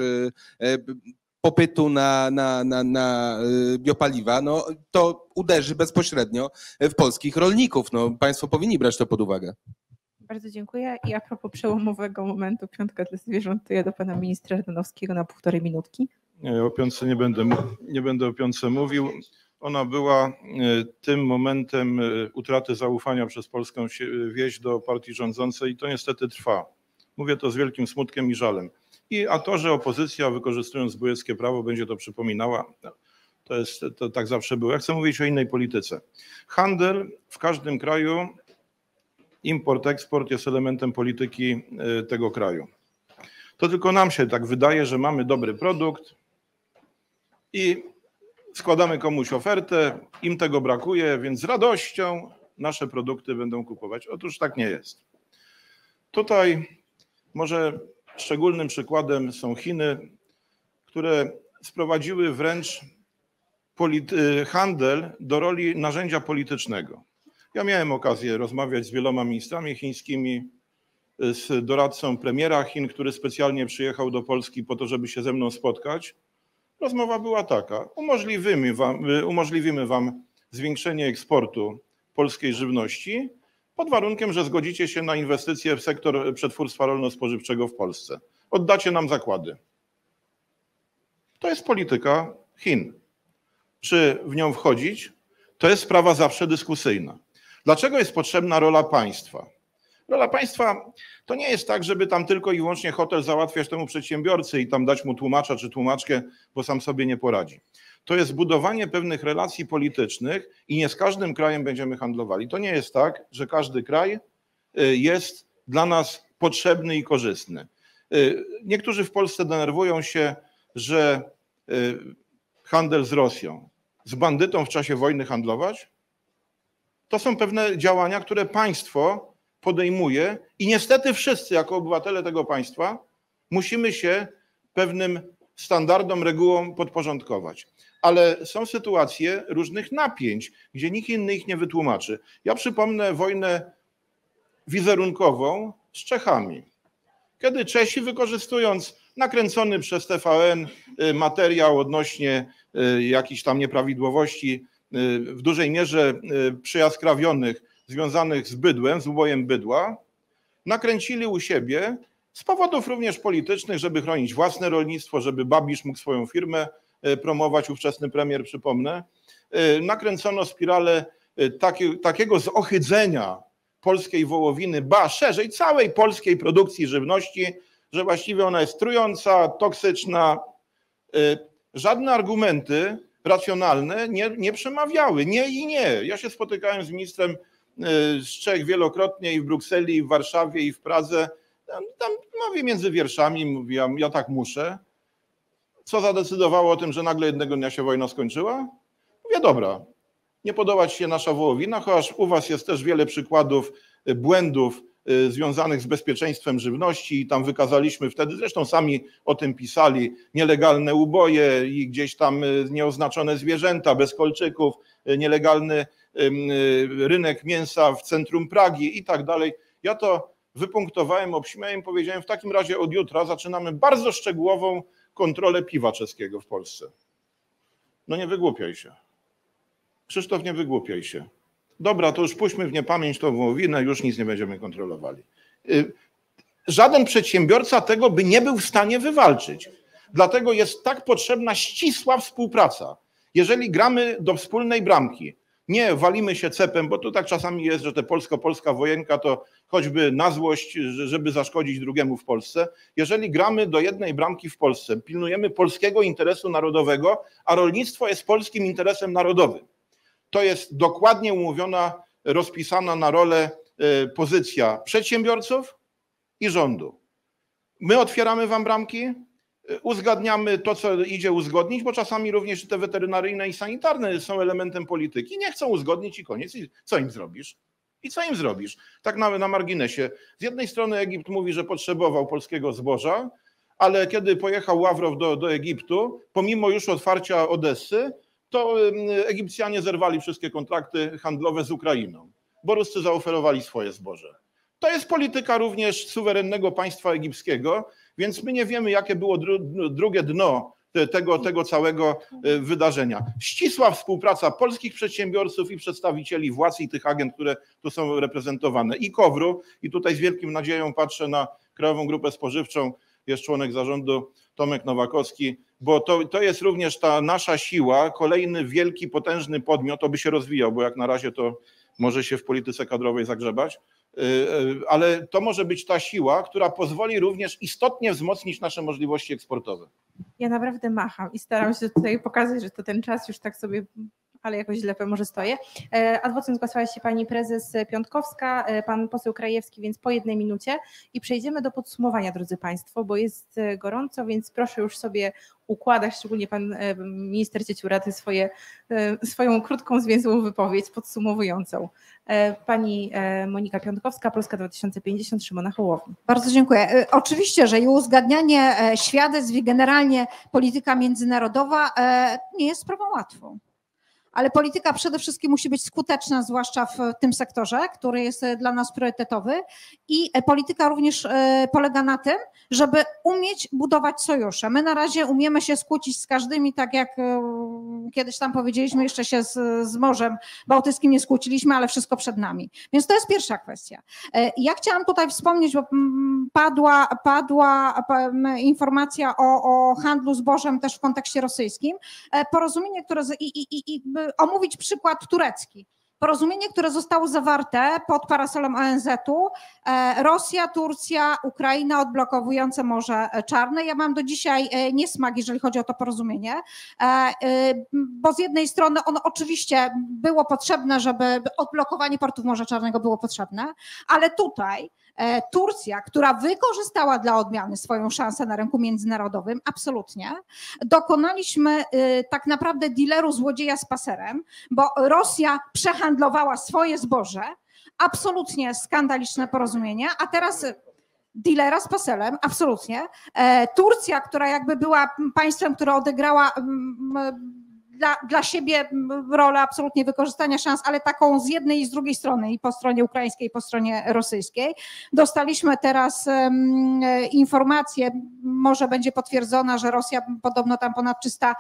B: popytu na, na, na, na biopaliwa. No to uderzy bezpośrednio w polskich rolników. No państwo powinni brać to pod uwagę.
G: Bardzo dziękuję. I a propos przełomowego momentu, piątka dla zwierząt, to ja do pana ministra Ardanowskiego na półtorej minutki.
D: Nie, o piątce nie będę, nie będę o piątce mówił. Ona była tym momentem utraty zaufania przez polską wieś do partii rządzącej i to niestety trwa. Mówię to z wielkim smutkiem i żalem. I a to, że opozycja wykorzystując zbójeckie prawo będzie to przypominała, to jest to tak zawsze było. Ja chcę mówić o innej polityce. Handel w każdym kraju, import, eksport jest elementem polityki tego kraju. To tylko nam się tak wydaje, że mamy dobry produkt i składamy komuś ofertę, im tego brakuje, więc z radością nasze produkty będą kupować. Otóż tak nie jest. Tutaj może szczególnym przykładem są Chiny, które sprowadziły wręcz handel do roli narzędzia politycznego. Ja miałem okazję rozmawiać z wieloma ministrami chińskimi, z doradcą premiera Chin, który specjalnie przyjechał do Polski po to, żeby się ze mną spotkać. Rozmowa była taka, umożliwimy wam, umożliwimy wam zwiększenie eksportu polskiej żywności pod warunkiem, że zgodzicie się na inwestycje w sektor przetwórstwa rolno-spożywczego w Polsce. Oddacie nam zakłady. To jest polityka Chin. Czy w nią wchodzić? To jest sprawa zawsze dyskusyjna. Dlaczego jest potrzebna rola państwa? Rola państwa to nie jest tak, żeby tam tylko i wyłącznie hotel załatwiać temu przedsiębiorcy i tam dać mu tłumacza czy tłumaczkę, bo sam sobie nie poradzi. to jest budowanie pewnych relacji politycznych i nie z każdym krajem będziemy handlowali. To nie jest tak, że każdy kraj jest dla nas potrzebny i korzystny. Niektórzy w Polsce denerwują się, że handel z Rosją, z bandytą w czasie wojny handlować, to są pewne działania, które państwo podejmuje i niestety wszyscy jako obywatele tego państwa musimy się pewnym standardom, regułom podporządkować. Ale są sytuacje różnych napięć, gdzie nikt inny ich nie wytłumaczy. Ja przypomnę wojnę wizerunkową z Czechami, kiedy Czesi, wykorzystując nakręcony przez T V N materiał odnośnie jakichś tam nieprawidłowości w dużej mierze przyjaskrawionych, związanych z bydłem, z ubojem bydła, nakręcili u siebie z powodów również politycznych, żeby chronić własne rolnictwo, żeby Babisz mógł swoją firmę promować, ówczesny premier, przypomnę. Nakręcono spiralę taki, takiego zohydzenia polskiej wołowiny, ba szerzej całej polskiej produkcji żywności, że właściwie ona jest trująca, toksyczna. Żadne argumenty racjonalne nie, nie przemawiały. Nie i nie. Ja się spotykałem z ministrem z Czech wielokrotnie i w Brukseli, i w Warszawie, i w Pradze. Tam, tam mówię między wierszami, mówię, ja, ja tak muszę. Co zadecydowało o tym, że nagle jednego dnia się wojna skończyła? Mówię, dobra, nie podoba ci się nasza wołowina, chociaż u was jest też wiele przykładów błędów związanych z bezpieczeństwem żywności i tam wykazaliśmy wtedy, zresztą sami o tym pisali, nielegalne uboje i gdzieś tam nieoznaczone zwierzęta bez kolczyków, nielegalny rynek mięsa w centrum Pragi i tak dalej. Ja to wypunktowałem, obśmiałem i powiedziałem, w takim razie od jutra zaczynamy bardzo szczegółową kontrolę piwa czeskiego w Polsce. No nie wygłupiaj się. Krzysztof, nie wygłupiaj się. Dobra, to już puśćmy w niepamięć tą wołowinę, już nic nie będziemy kontrolowali. Żaden przedsiębiorca tego by nie był w stanie wywalczyć. Dlatego jest tak potrzebna ścisła współpraca. Jeżeli gramy do wspólnej bramki, nie walimy się cepem, bo tu tak czasami jest, że te polsko-polska wojenka to choćby na złość, żeby zaszkodzić drugiemu w Polsce. Jeżeli gramy do jednej bramki w Polsce, pilnujemy polskiego interesu narodowego, a rolnictwo jest polskim interesem narodowym. To jest dokładnie umówiona, rozpisana na rolę pozycja przedsiębiorców i rządu. My otwieramy wam bramki, uzgadniamy to, co idzie uzgodnić, bo czasami również te weterynaryjne i sanitarne są elementem polityki. Nie chcą uzgodnić i koniec. I co im zrobisz? I co im zrobisz? Tak na, na marginesie. Z jednej strony Egipt mówi, że potrzebował polskiego zboża, ale kiedy pojechał Ławrow do, do Egiptu, pomimo już otwarcia Odessy, to Egipcjanie zerwali wszystkie kontrakty handlowe z Ukrainą, bo Ruscy zaoferowali swoje zboże. To jest polityka również suwerennego państwa egipskiego, więc my nie wiemy, jakie było dru, drugie dno tego, tego całego wydarzenia. Ścisła współpraca polskich przedsiębiorców i przedstawicieli władz i tych agent, które tu są reprezentowane, i KOWR-u, i tutaj z wielkim nadzieją patrzę na Krajową Grupę Spożywczą, jest członek zarządu Tomek Nowakowski, bo to, to jest również ta nasza siła, kolejny wielki, potężny podmiot, oby się rozwijał, bo jak na razie to może się w polityce kadrowej zagrzebać, ale to może być ta siła, która pozwoli również istotnie wzmocnić nasze możliwości eksportowe.
G: Ja naprawdę macham i staram się tutaj pokazać, że to ten czas już tak sobie, ale jakoś źle może stoję. Adwocem zgłaszała się pani prezes Piątkowska, pan poseł Krajewski, więc po jednej minucie i przejdziemy do podsumowania, drodzy państwo, bo jest gorąco, więc proszę już sobie układać, szczególnie pan minister Cieciuraty, swoje, swoją krótką, zwięzłą wypowiedź podsumowującą. Pani Monika Piątkowska, Polska dwa tysiące pięćdziesiąt, Szymona Hołowni.
C: Bardzo dziękuję. Oczywiście, że i uzgadnianie świadectw i generalnie polityka międzynarodowa nie jest sprawą łatwą. Ale polityka przede wszystkim musi być skuteczna, zwłaszcza w tym sektorze, który jest dla nas priorytetowy, i polityka również polega na tym, żeby umieć budować sojusze. My na razie umiemy się skłócić z każdymi, tak jak kiedyś tam powiedzieliśmy, jeszcze się z, z Morzem Bałtyckim nie skłóciliśmy, ale wszystko przed nami. Więc to jest pierwsza kwestia. Ja chciałam tutaj wspomnieć, bo padła, padła informacja o, o handlu zbożem też w kontekście rosyjskim. Porozumienie, które i, i, i omówić przykład turecki. Porozumienie, które zostało zawarte pod parasolem O N Z u, Rosja, Turcja, Ukraina odblokowujące Morze Czarne. Ja mam do dzisiaj niesmak, jeżeli chodzi o to porozumienie, bo z jednej strony ono oczywiście było potrzebne, żeby odblokowanie portów Morza Czarnego było potrzebne, ale tutaj Turcja, która wykorzystała dla odmiany swoją szansę na rynku międzynarodowym, absolutnie, dokonaliśmy tak naprawdę dealeru złodzieja z paserem, bo Rosja przehandlowała swoje zboże, absolutnie skandaliczne porozumienie, a teraz dealera z paselem, absolutnie. Turcja, która jakby była państwem, które odegrała Dla, dla siebie rolę absolutnie wykorzystania szans, ale taką z jednej i z drugiej strony, i po stronie ukraińskiej, i po stronie rosyjskiej. Dostaliśmy teraz um, informację, może będzie potwierdzona, że Rosja podobno tam ponad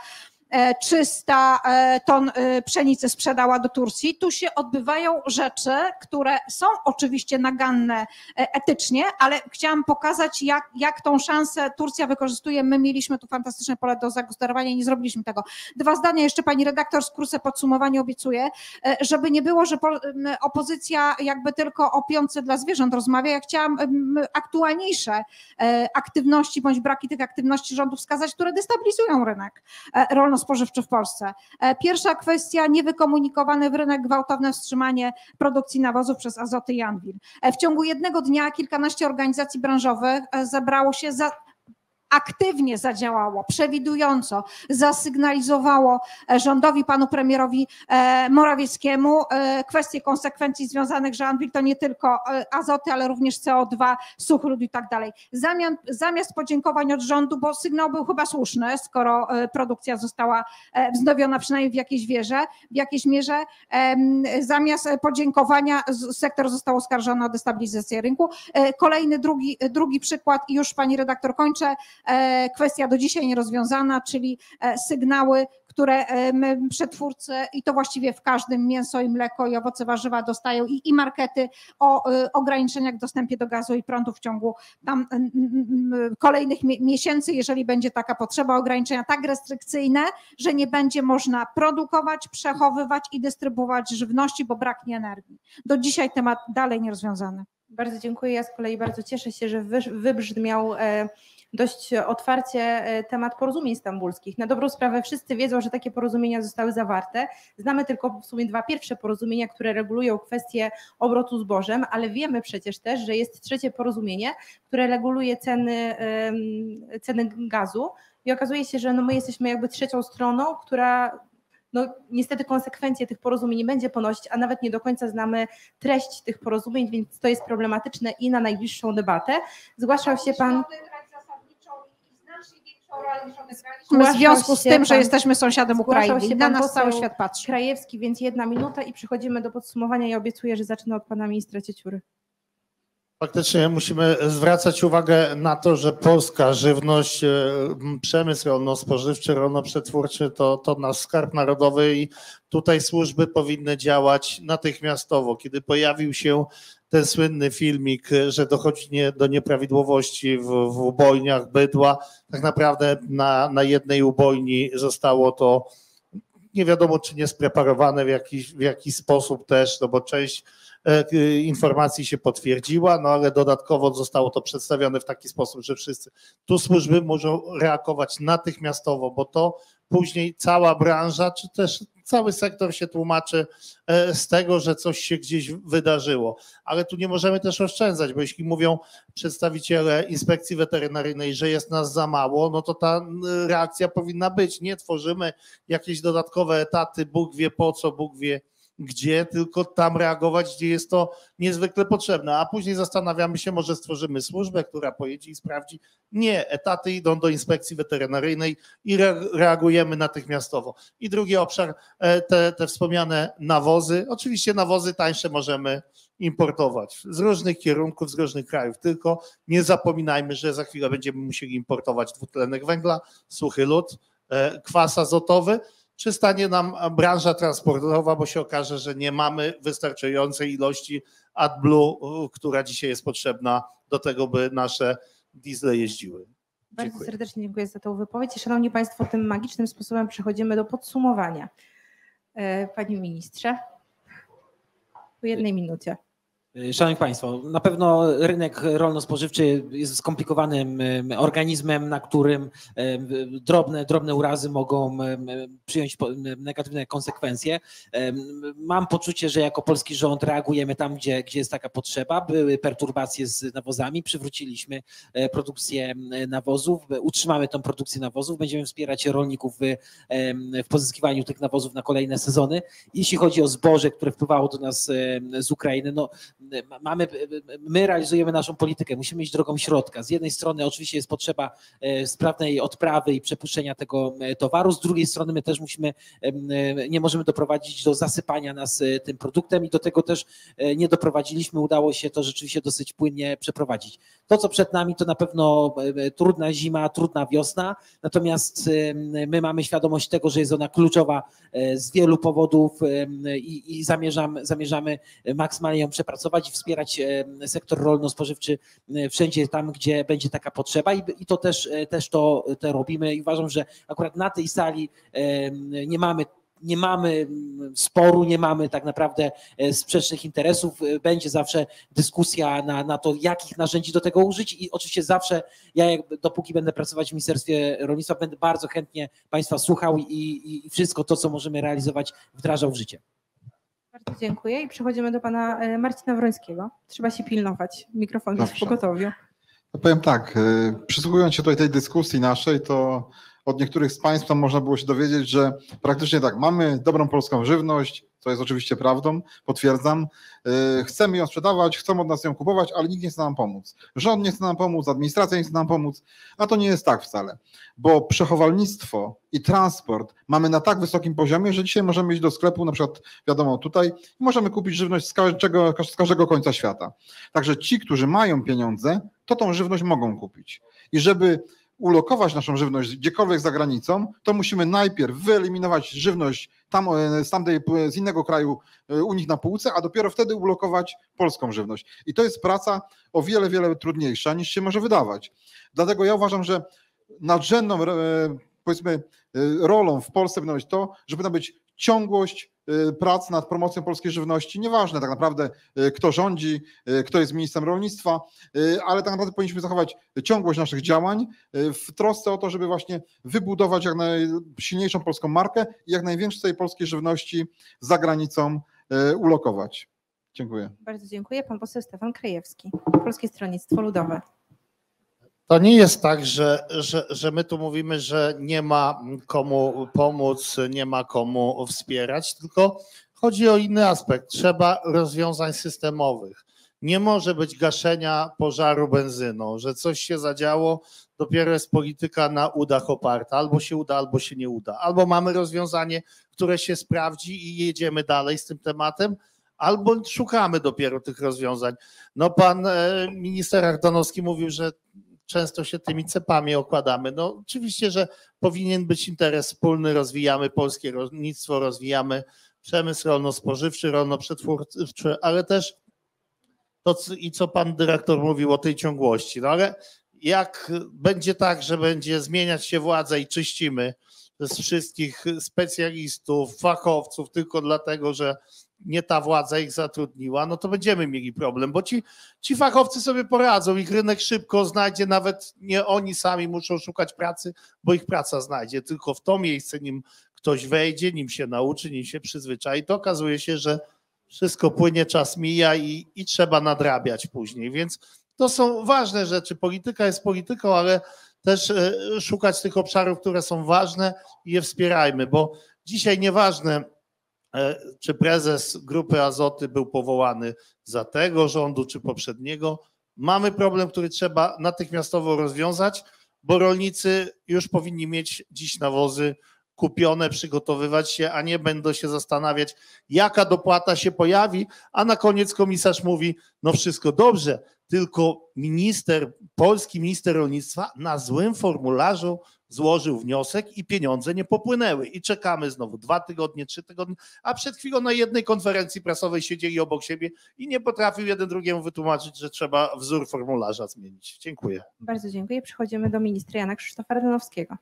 C: trzysta ton pszenicy sprzedała do Turcji. Tu się odbywają rzeczy, które są oczywiście naganne etycznie, ale chciałam pokazać, jak, jak tą szansę Turcja wykorzystuje. My mieliśmy tu fantastyczne pole do zagospodarowania i nie zrobiliśmy tego. Dwa zdania jeszcze, pani redaktor, skrócę podsumowanie, obiecuję, żeby nie było, że opozycja jakby tylko o piątce dla zwierząt rozmawia. Ja chciałam aktualniejsze aktywności bądź braki tych aktywności rządu wskazać, które destabilizują rynek rolno spożywczy w Polsce. Pierwsza kwestia, niewykomunikowany w rynek gwałtowne wstrzymanie produkcji nawozów przez Azoty i Anwil. W ciągu jednego dnia kilkanaście organizacji branżowych zebrało się za aktywnie zadziałało, przewidująco zasygnalizowało rządowi, panu premierowi Morawieckiemu kwestie konsekwencji związanych, że Anwil to nie tylko azoty, ale również C O dwa, suchy lód i tak dalej. Zamiast, zamiast podziękowań od rządu, bo sygnał był chyba słuszny, skoro produkcja została wznowiona przynajmniej w jakiejś wierze, w jakiejś mierze, zamiast podziękowania sektor został oskarżony o destabilizację rynku. Kolejny, drugi, drugi przykład i już pani redaktor kończę. Kwestia do dzisiaj nierozwiązana, czyli sygnały, które my przetwórcy i to właściwie w każdym mięso i mleko i owoce warzywa dostają i, i markety o ograniczeniach w dostępie do gazu i prądu w ciągu tam kolejnych miesięcy, jeżeli będzie taka potrzeba, ograniczenia tak restrykcyjne, że nie będzie można produkować, przechowywać i dystrybuować żywności, bo braknie energii. Do dzisiaj temat dalej nierozwiązany.
G: Bardzo dziękuję. Ja z kolei bardzo cieszę się, że wybrzmiał dość otwarcie temat porozumień stambulskich. Na dobrą sprawę wszyscy wiedzą, że takie porozumienia zostały zawarte. Znamy tylko w sumie dwa pierwsze porozumienia, które regulują kwestię obrotu zbożem, ale wiemy przecież też, że jest trzecie porozumienie, które reguluje ceny, ceny gazu i okazuje się, że no my jesteśmy jakby trzecią stroną, która no niestety konsekwencje tych porozumień nie będzie ponosić, a nawet nie do końca znamy treść tych porozumień, więc to jest problematyczne i na najbliższą debatę. Zgłaszał się pan...
C: W związku z tym, że jesteśmy sąsiadem Ukrainy, na nas cały świat patrzy.
G: Krajewski, więc jedna minuta i przechodzimy do podsumowania. Ja obiecuję, że zacznę od pana ministra Cieciury.
A: Faktycznie musimy zwracać uwagę na to, że polska żywność, przemysł rolno-spożywczy, rolno-przetwórczy to, to nasz skarb narodowy i tutaj służby powinny działać natychmiastowo. Kiedy pojawił się ten słynny filmik, że dochodzi nie, do nieprawidłowości w, w ubojniach bydła, tak naprawdę na, na jednej ubojni zostało to nie wiadomo czy nie spreparowane w jakiś, w jakiś sposób też, no bo część informacji się potwierdziła, no ale dodatkowo zostało to przedstawione w taki sposób, że wszyscy tu służby muszą reagować natychmiastowo, bo to później cała branża, czy też cały sektor się tłumaczy z tego, że coś się gdzieś wydarzyło. Ale tu nie możemy też oszczędzać, bo jeśli mówią przedstawiciele Inspekcji Weterynaryjnej, że jest nas za mało, no to ta reakcja powinna być. Nie tworzymy jakieś dodatkowe etaty, Bóg wie po co, Bóg wie gdzie, tylko tam reagować, gdzie jest to niezwykle potrzebne, a później zastanawiamy się, może stworzymy służbę, która pojedzie i sprawdzi. Nie, etaty idą do Inspekcji Weterynaryjnej i reagujemy natychmiastowo. I drugi obszar, te, te wspomniane nawozy. Oczywiście nawozy tańsze możemy importować z różnych kierunków, z różnych krajów, tylko nie zapominajmy, że za chwilę będziemy musieli importować dwutlenek węgla, suchy lód, kwas azotowy, czy stanie nam branża transportowa, bo się okaże, że nie mamy wystarczającej ilości AdBlue, która dzisiaj jest potrzebna do tego, by nasze diesle jeździły.
G: Bardzo
A: Dziękuję.
G: serdecznie dziękuję za tę wypowiedź. Szanowni Państwo, tym magicznym sposobem przechodzimy do podsumowania. Panie Ministrze. Po jednej minucie.
H: Szanowni Państwo, na pewno rynek rolno-spożywczy jest skomplikowanym organizmem, na którym drobne, drobne urazy mogą przyjąć negatywne konsekwencje. Mam poczucie, że jako polski rząd reagujemy tam, gdzie, gdzie jest taka potrzeba. Były perturbacje z nawozami, przywróciliśmy produkcję nawozów, utrzymamy tą produkcję nawozów, będziemy wspierać rolników w, w pozyskiwaniu tych nawozów na kolejne sezony. Jeśli chodzi o zboże, które wpływało do nas z Ukrainy, no Mamy, my realizujemy naszą politykę, musimy iść drogą środka. Z jednej strony oczywiście jest potrzeba sprawnej odprawy i przepuszczenia tego towaru, z drugiej strony my też musimy, nie możemy doprowadzić do zasypania nas tym produktem i do tego też nie doprowadziliśmy, udało się to rzeczywiście dosyć płynnie przeprowadzić. To, co przed nami, to na pewno trudna zima, trudna wiosna, natomiast my mamy świadomość tego, że jest ona kluczowa z wielu powodów i, i zamierzam, zamierzamy maksymalnie ją przepracować i wspierać sektor rolno-spożywczy wszędzie tam, gdzie będzie taka potrzeba i, i to też, też to, to robimy i uważam, że akurat na tej sali nie mamy Nie mamy sporu, nie mamy tak naprawdę sprzecznych interesów. Będzie zawsze dyskusja na, na to, jakich narzędzi do tego użyć i oczywiście zawsze ja, dopóki będę pracować w Ministerstwie Rolnictwa, będę bardzo chętnie Państwa słuchał i, i, i wszystko to, co możemy realizować, wdrażał w życie.
G: Bardzo dziękuję i przechodzimy do pana Marcina Wrońskiego. Trzeba się pilnować. Mikrofon jest w pogotowiu.
E: Ja powiem tak, przysłuchując się tutaj tej dyskusji naszej, to od niektórych z Państwa można było się dowiedzieć, że praktycznie tak, mamy dobrą polską żywność, co jest oczywiście prawdą, potwierdzam. Chcemy ją sprzedawać, chcą od nas ją kupować, ale nikt nie chce nam pomóc. Rząd nie chce nam pomóc, administracja nie chce nam pomóc, a to nie jest tak wcale, bo przechowalnictwo i transport mamy na tak wysokim poziomie, że dzisiaj możemy iść do sklepu, na przykład wiadomo tutaj, i możemy kupić żywność z każdego, z każdego końca świata. Także ci, którzy mają pieniądze, to tą żywność mogą kupić. I żeby ulokować naszą żywność gdziekolwiek za granicą, to musimy najpierw wyeliminować żywność tam, z, tamtej, z innego kraju u nich na półce, a dopiero wtedy ulokować polską żywność. I to jest praca o wiele, wiele trudniejsza niż się może wydawać. Dlatego ja uważam, że nadrzędną powiedzmy rolą w Polsce powinno być to, że powinna być ciągłość prac nad promocją polskiej żywności. Nieważne tak naprawdę kto rządzi, kto jest ministrem rolnictwa, ale tak naprawdę powinniśmy zachować ciągłość naszych działań w trosce o to, żeby właśnie wybudować jak najsilniejszą polską markę i jak najwięcej polskiej żywności za granicą ulokować. Dziękuję.
G: Bardzo dziękuję. Pan poseł Stefan Krajewski, Polskie Stronnictwo Ludowe.
A: To nie jest tak, że, że, że my tu mówimy, że nie ma komu pomóc, nie ma komu wspierać, tylko chodzi o inny aspekt. Trzeba rozwiązań systemowych. Nie może być gaszenia pożaru benzyną, że coś się zadziało, dopiero jest polityka na udach oparta. Albo się uda, albo się nie uda. Albo mamy rozwiązanie, które się sprawdzi i jedziemy dalej z tym tematem, albo szukamy dopiero tych rozwiązań. No pan minister Ardanowski mówił, że często się tymi cepami okładamy. No oczywiście, że powinien być interes wspólny, rozwijamy polskie rolnictwo, rozwijamy przemysł rolno-spożywczy, rolno-przetwórczy, ale też to i co pan dyrektor mówił o tej ciągłości. No ale jak będzie tak, że będzie zmieniać się władza i czyścimy z wszystkich specjalistów, fachowców tylko dlatego, że nie ta władza ich zatrudniła, no to będziemy mieli problem, bo ci, ci fachowcy sobie poradzą, ich rynek szybko znajdzie, nawet nie oni sami muszą szukać pracy, bo ich praca znajdzie, tylko w to miejsce, nim ktoś wejdzie, nim się nauczy, nim się przyzwyczai, to okazuje się, że wszystko płynie, czas mija i, i trzeba nadrabiać później, więc to są ważne rzeczy, polityka jest polityką, ale też szukać tych obszarów, które są ważne i je wspierajmy, bo dzisiaj nieważne, czy prezes Grupy Azoty był powołany za tego rządu, czy poprzedniego. Mamy problem, który trzeba natychmiastowo rozwiązać, bo rolnicy już powinni mieć dziś nawozy kupione, przygotowywać się, a nie będą się zastanawiać, jaka dopłata się pojawi, a na koniec komisarz mówi, no wszystko dobrze, tylko minister, polski minister rolnictwa na złym formularzu złożył wniosek i pieniądze nie popłynęły. I czekamy znowu dwa tygodnie, trzy tygodnie, a przed chwilą na jednej konferencji prasowej siedzieli obok siebie i nie potrafił jeden drugiemu wytłumaczyć, że trzeba wzór formularza zmienić. Dziękuję.
G: Bardzo dziękuję. Przechodzimy do ministra Jana Krzysztofa Ardanowskiego.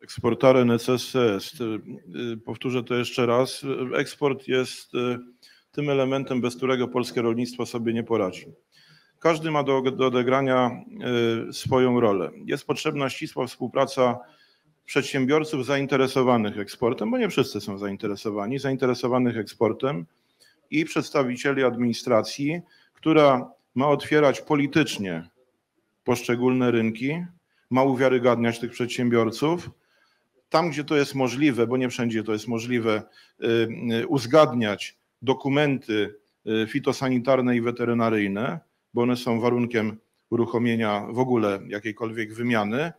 D: Eksportare necesse est. Powtórzę to jeszcze raz. Eksport jest tym elementem, bez którego polskie rolnictwo sobie nie poradzi. Każdy ma do, do odegrania swoją rolę. Jest potrzebna ścisła współpraca przedsiębiorców zainteresowanych eksportem, bo nie wszyscy są zainteresowani, zainteresowanych eksportem i przedstawicieli administracji, która ma otwierać politycznie poszczególne rynki, ma uwiarygadniać tych przedsiębiorców. Tam, gdzie to jest możliwe, bo nie wszędzie to jest możliwe, uzgadniać dokumenty fitosanitarne i weterynaryjne, bo one są warunkiem uruchomienia w ogóle jakiejkolwiek wymiany,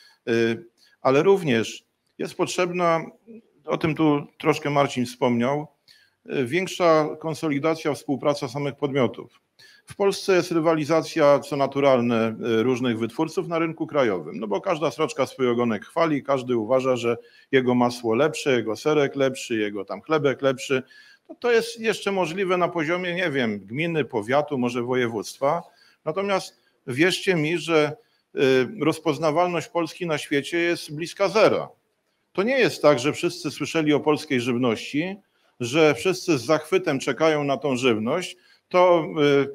D: ale również jest potrzebna, o tym tu troszkę Marcin wspomniał, większa konsolidacja, współpraca samych podmiotów. W Polsce jest rywalizacja, co naturalne, różnych wytwórców na rynku krajowym, no bo każda sroczka swój ogonek chwali, każdy uważa, że jego masło lepsze, jego serek lepszy, jego tam chlebek lepszy. No to jest jeszcze możliwe na poziomie, nie wiem, gminy, powiatu, może województwa. Natomiast wierzcie mi, że rozpoznawalność Polski na świecie jest bliska zera. To nie jest tak, że wszyscy słyszeli o polskiej żywności, że wszyscy z zachwytem czekają na tą żywność, to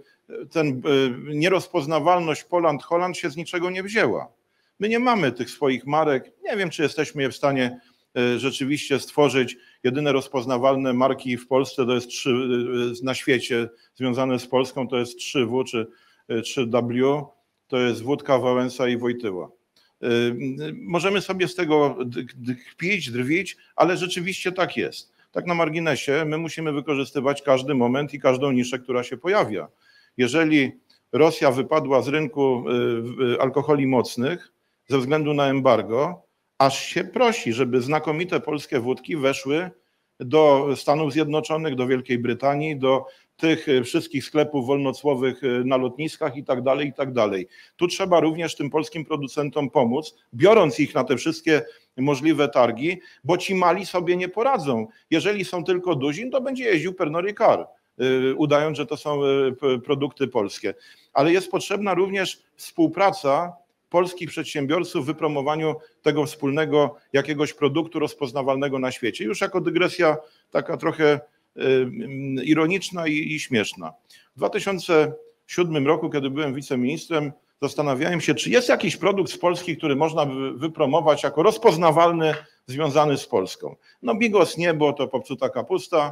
D: ten nierozpoznawalność Poland, Holland się z niczego nie wzięła. My nie mamy tych swoich marek, nie wiem, czy jesteśmy je w stanie rzeczywiście stworzyć. Jedyne rozpoznawalne marki w Polsce to jest trzy, na świecie związane z Polską to jest trzy W czy trzy W, to jest Wódka, Wałęsa i Wojtyła. Możemy sobie z tego kpić, drwić, ale rzeczywiście tak jest. Tak na marginesie, my musimy wykorzystywać każdy moment i każdą niszę, która się pojawia. Jeżeli Rosja wypadła z rynku alkoholi mocnych ze względu na embargo, aż się prosi, żeby znakomite polskie wódki weszły do Stanów Zjednoczonych, do Wielkiej Brytanii, do tych wszystkich sklepów wolnocłowych na lotniskach i tak dalej, i tak dalej. Tu trzeba również tym polskim producentom pomóc, biorąc ich na te wszystkie możliwe targi, bo ci mali sobie nie poradzą. Jeżeli są tylko duzi, to będzie jeździł Pernod Ricard, udając, że to są produkty polskie. Ale jest potrzebna również współpraca polskich przedsiębiorców w wypromowaniu tego wspólnego jakiegoś produktu rozpoznawalnego na świecie. Już jako dygresja taka trochę ironiczna i, i śmieszna. W dwa tysiące siódmym roku, kiedy byłem wiceministrem, zastanawiałem się, czy jest jakiś produkt z Polski, który można by wypromować jako rozpoznawalny, związany z Polską. No bigos nie, bo to popsuta kapusta,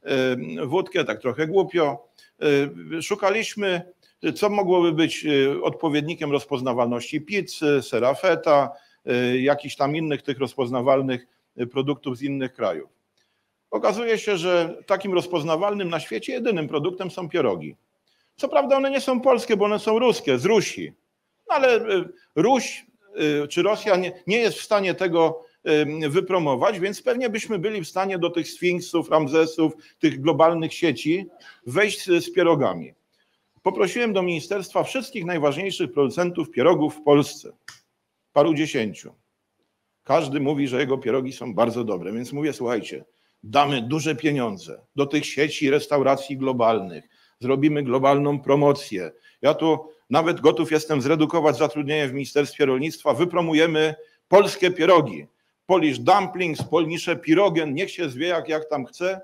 D: wódkę tak trochę głupio. Szukaliśmy, co mogłoby być odpowiednikiem rozpoznawalności pizzy, sera feta, jakichś tam innych tych rozpoznawalnych produktów z innych krajów. Okazuje się, że takim rozpoznawalnym na świecie jedynym produktem są pierogi. Co prawda one nie są polskie, bo one są ruskie, z Rusi. No ale Ruś czy Rosja nie, nie jest w stanie tego wypromować, więc pewnie byśmy byli w stanie do tych Sfinksów, Ramzesów, tych globalnych sieci wejść z pierogami. Poprosiłem do ministerstwa wszystkich najważniejszych producentów pierogów w Polsce. Paru dziesięciu. Każdy mówi, że jego pierogi są bardzo dobre, więc mówię, słuchajcie, damy duże pieniądze do tych sieci restauracji globalnych, zrobimy globalną promocję. Ja tu nawet gotów jestem zredukować zatrudnienie w Ministerstwie Rolnictwa, wypromujemy polskie pierogi. Polish dumplings, polnisze pirogen, niech się zwie jak, jak tam chce.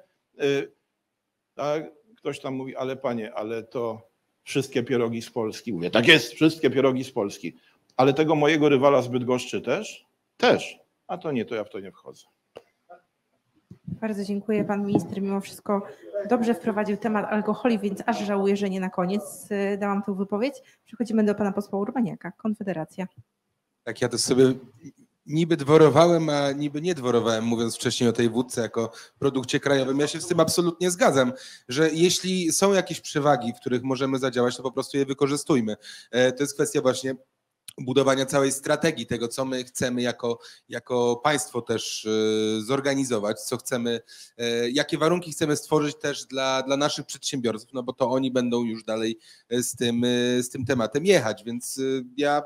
D: Tak? Ktoś tam mówi, ale panie, ale to wszystkie pierogi z Polski. Mówię, tak jest, wszystkie pierogi z Polski. Ale tego mojego rywala z Bydgoszczy też? Też. A to nie, to ja w to nie wchodzę.
G: Bardzo dziękuję. Pan minister mimo wszystko dobrze wprowadził temat alkoholi, więc aż żałuję, że nie na koniec dałam tę wypowiedź. Przechodzimy do pana posła Urbaniaka, Konfederacja.
B: Tak, ja to sobie niby dworowałem, a niby nie dworowałem, mówiąc wcześniej o tej wódce jako produkcie krajowym. Ja się z tym absolutnie zgadzam, że jeśli są jakieś przewagi, w których możemy zadziałać, to po prostu je wykorzystujmy. To jest kwestia właśnie budowania całej strategii tego, co my chcemy jako, jako państwo też zorganizować, co chcemy, jakie warunki chcemy stworzyć też dla, dla naszych przedsiębiorców, no bo to oni będą już dalej z tym, z tym tematem jechać, więc ja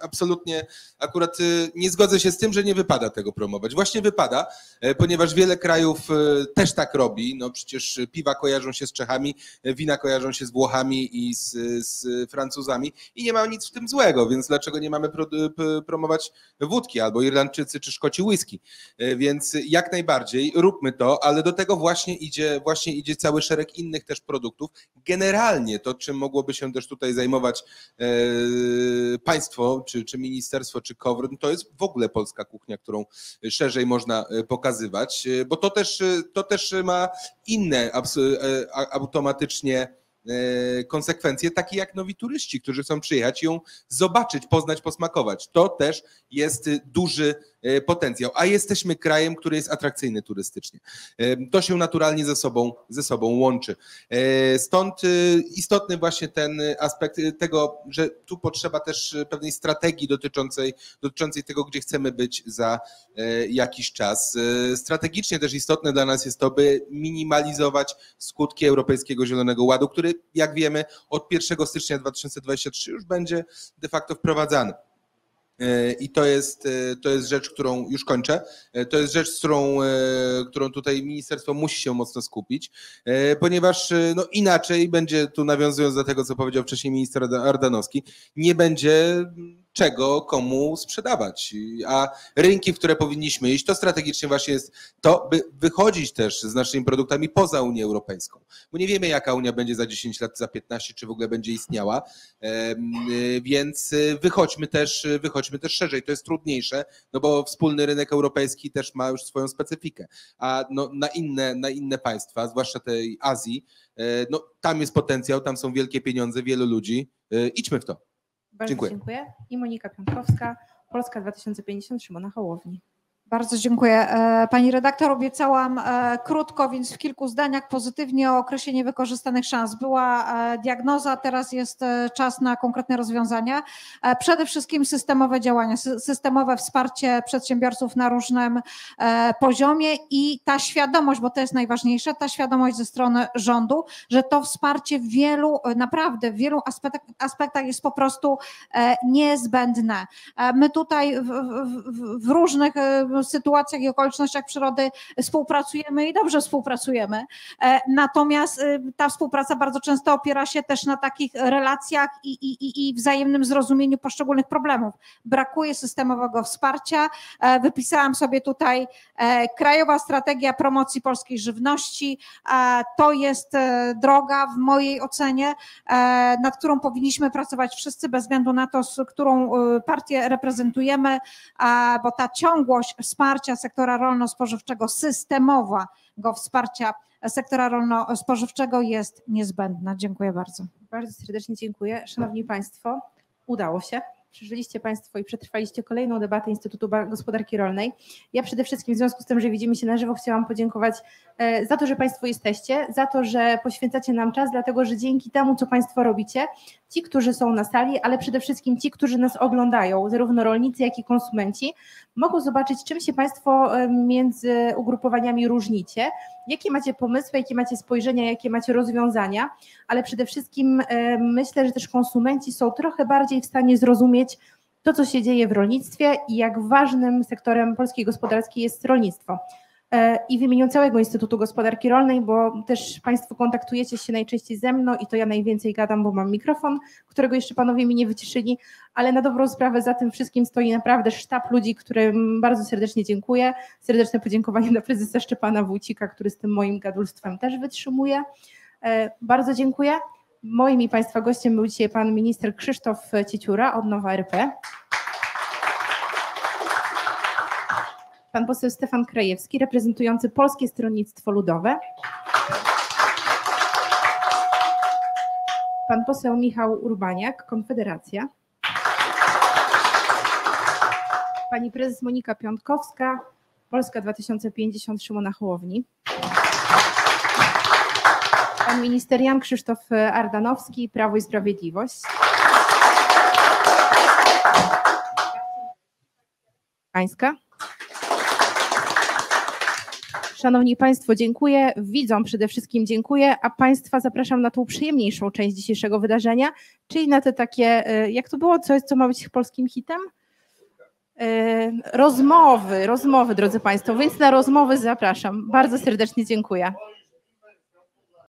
B: absolutnie akurat nie zgodzę się z tym, że nie wypada tego promować. Właśnie wypada, ponieważ wiele krajów też tak robi. No przecież piwa kojarzą się z Czechami, wina kojarzą się z Włochami i z, z Francuzami i nie ma nic w tym złego, więc dlaczego nie mamy pro, promować wódki albo Irlandczycy czy Szkoci whisky? Więc jak najbardziej róbmy to, ale do tego właśnie idzie, właśnie idzie cały szereg innych też produktów. Generalnie to, czym mogłoby się też tutaj zajmować e, państwo, czy, czy ministerstwo, czy KOWR, to jest w ogóle polska kuchnia, którą szerzej można pokazywać, bo to też, to też ma inne automatycznie konsekwencje, takie jak nowi turyści, którzy chcą przyjechać i ją zobaczyć, poznać, posmakować. To też jest duży potencjał, a jesteśmy krajem, który jest atrakcyjny turystycznie. To się naturalnie ze sobą, ze sobą łączy. Stąd istotny właśnie ten aspekt tego, że tu potrzeba też pewnej strategii dotyczącej, dotyczącej tego, gdzie chcemy być za jakiś czas. Strategicznie też istotne dla nas jest to, by minimalizować skutki Europejskiego Zielonego Ładu, który, jak wiemy, od pierwszego stycznia dwa tysiące dwudziestego trzeciego już będzie de facto wprowadzany. I to jest, to jest rzecz, którą już kończę. To jest rzecz, z którą, którą tutaj ministerstwo musi się mocno skupić, ponieważ no inaczej będzie, tu nawiązując do tego, co powiedział wcześniej minister Ardanowski, nie będzie czego komu sprzedawać. A rynki, w które powinniśmy iść, to strategicznie właśnie jest to, by wychodzić też z naszymi produktami poza Unię Europejską. Bo nie wiemy, jaka Unia będzie za dziesięć lat, za piętnaście, czy w ogóle będzie istniała, więc wychodźmy też, wychodźmy też szerzej. To jest trudniejsze, no bo wspólny rynek europejski też ma już swoją specyfikę, a no na inne, na inne państwa, zwłaszcza tej Azji, no tam jest potencjał, tam są wielkie pieniądze, wielu ludzi. Idźmy w to.
G: Bardzo
B: dziękuję.
G: dziękuję. I Monika Piątkowska, Polska dwa tysiące pięćdziesiąt, Szymona Hołowni.
C: Bardzo dziękuję. Pani redaktor, obiecałam krótko, więc w kilku zdaniach pozytywnie o okresie niewykorzystanych szans. Była diagnoza, teraz jest czas na konkretne rozwiązania. Przede wszystkim systemowe działania, systemowe wsparcie przedsiębiorców na różnym poziomie i ta świadomość, bo to jest najważniejsze, ta świadomość ze strony rządu, że to wsparcie w wielu, naprawdę w wielu aspektach jest po prostu niezbędne. My tutaj w, w, w różnych sytuacjach i okolicznościach przyrody współpracujemy i dobrze współpracujemy. Natomiast ta współpraca bardzo często opiera się też na takich relacjach i, i, i wzajemnym zrozumieniu poszczególnych problemów. Brakuje systemowego wsparcia. Wypisałam sobie tutaj Krajowa Strategia Promocji Polskiej Żywności. To jest droga w mojej ocenie, nad którą powinniśmy pracować wszyscy bez względu na to, którą partię reprezentujemy, bo ta ciągłość wsparcia sektora rolno-spożywczego, systemowego wsparcia sektora rolno-spożywczego jest niezbędna. Dziękuję bardzo.
G: Bardzo serdecznie dziękuję. Szanowni Państwo, udało się. Przeżyliście Państwo i przetrwaliście kolejną debatę Instytutu Gospodarki Rolnej. Ja przede wszystkim w związku z tym, że widzimy się na żywo, chciałam podziękować za to, że Państwo jesteście, za to, że poświęcacie nam czas, dlatego że dzięki temu, co Państwo robicie, ci, którzy są na sali, ale przede wszystkim ci, którzy nas oglądają, zarówno rolnicy, jak i konsumenci, mogą zobaczyć, czym się Państwo między ugrupowaniami różnicie, jakie macie pomysły, jakie macie spojrzenia, jakie macie rozwiązania, ale przede wszystkim myślę, że też konsumenci są trochę bardziej w stanie zrozumieć to, co się dzieje w rolnictwie i jak ważnym sektorem polskiej gospodarki jest rolnictwo. I w imieniu całego Instytutu Gospodarki Rolnej, bo też Państwo kontaktujecie się najczęściej ze mną i to ja najwięcej gadam, bo mam mikrofon, którego jeszcze Panowie mi nie wyciszyli, ale na dobrą sprawę za tym wszystkim stoi naprawdę sztab ludzi, którym bardzo serdecznie dziękuję. Serdeczne podziękowanie dla prezesa Szczepana Wójcika, który z tym moim gadulstwem też wytrzymuje. Bardzo dziękuję. Moim i Państwa gościem był dzisiaj Pan Minister Krzysztof Cieciura od Nowa R P. Pan poseł Stefan Krajewski, reprezentujący Polskie Stronnictwo Ludowe. Pan poseł Michał Urbaniak, Konfederacja. Pani prezes Monika Piątkowska, Polska dwa tysiące pięćdziesiąt, Szymona Hołowni. Pan minister Jan Krzysztof Ardanowski, Prawo i Sprawiedliwość. Pańska. Szanowni Państwo, dziękuję. Widzom przede wszystkim dziękuję, a Państwa zapraszam na tą przyjemniejszą część dzisiejszego wydarzenia, czyli na te takie, jak to było, coś, co ma być polskim hitem? Rozmowy, rozmowy, drodzy Państwo, więc na rozmowy zapraszam. Bardzo serdecznie dziękuję.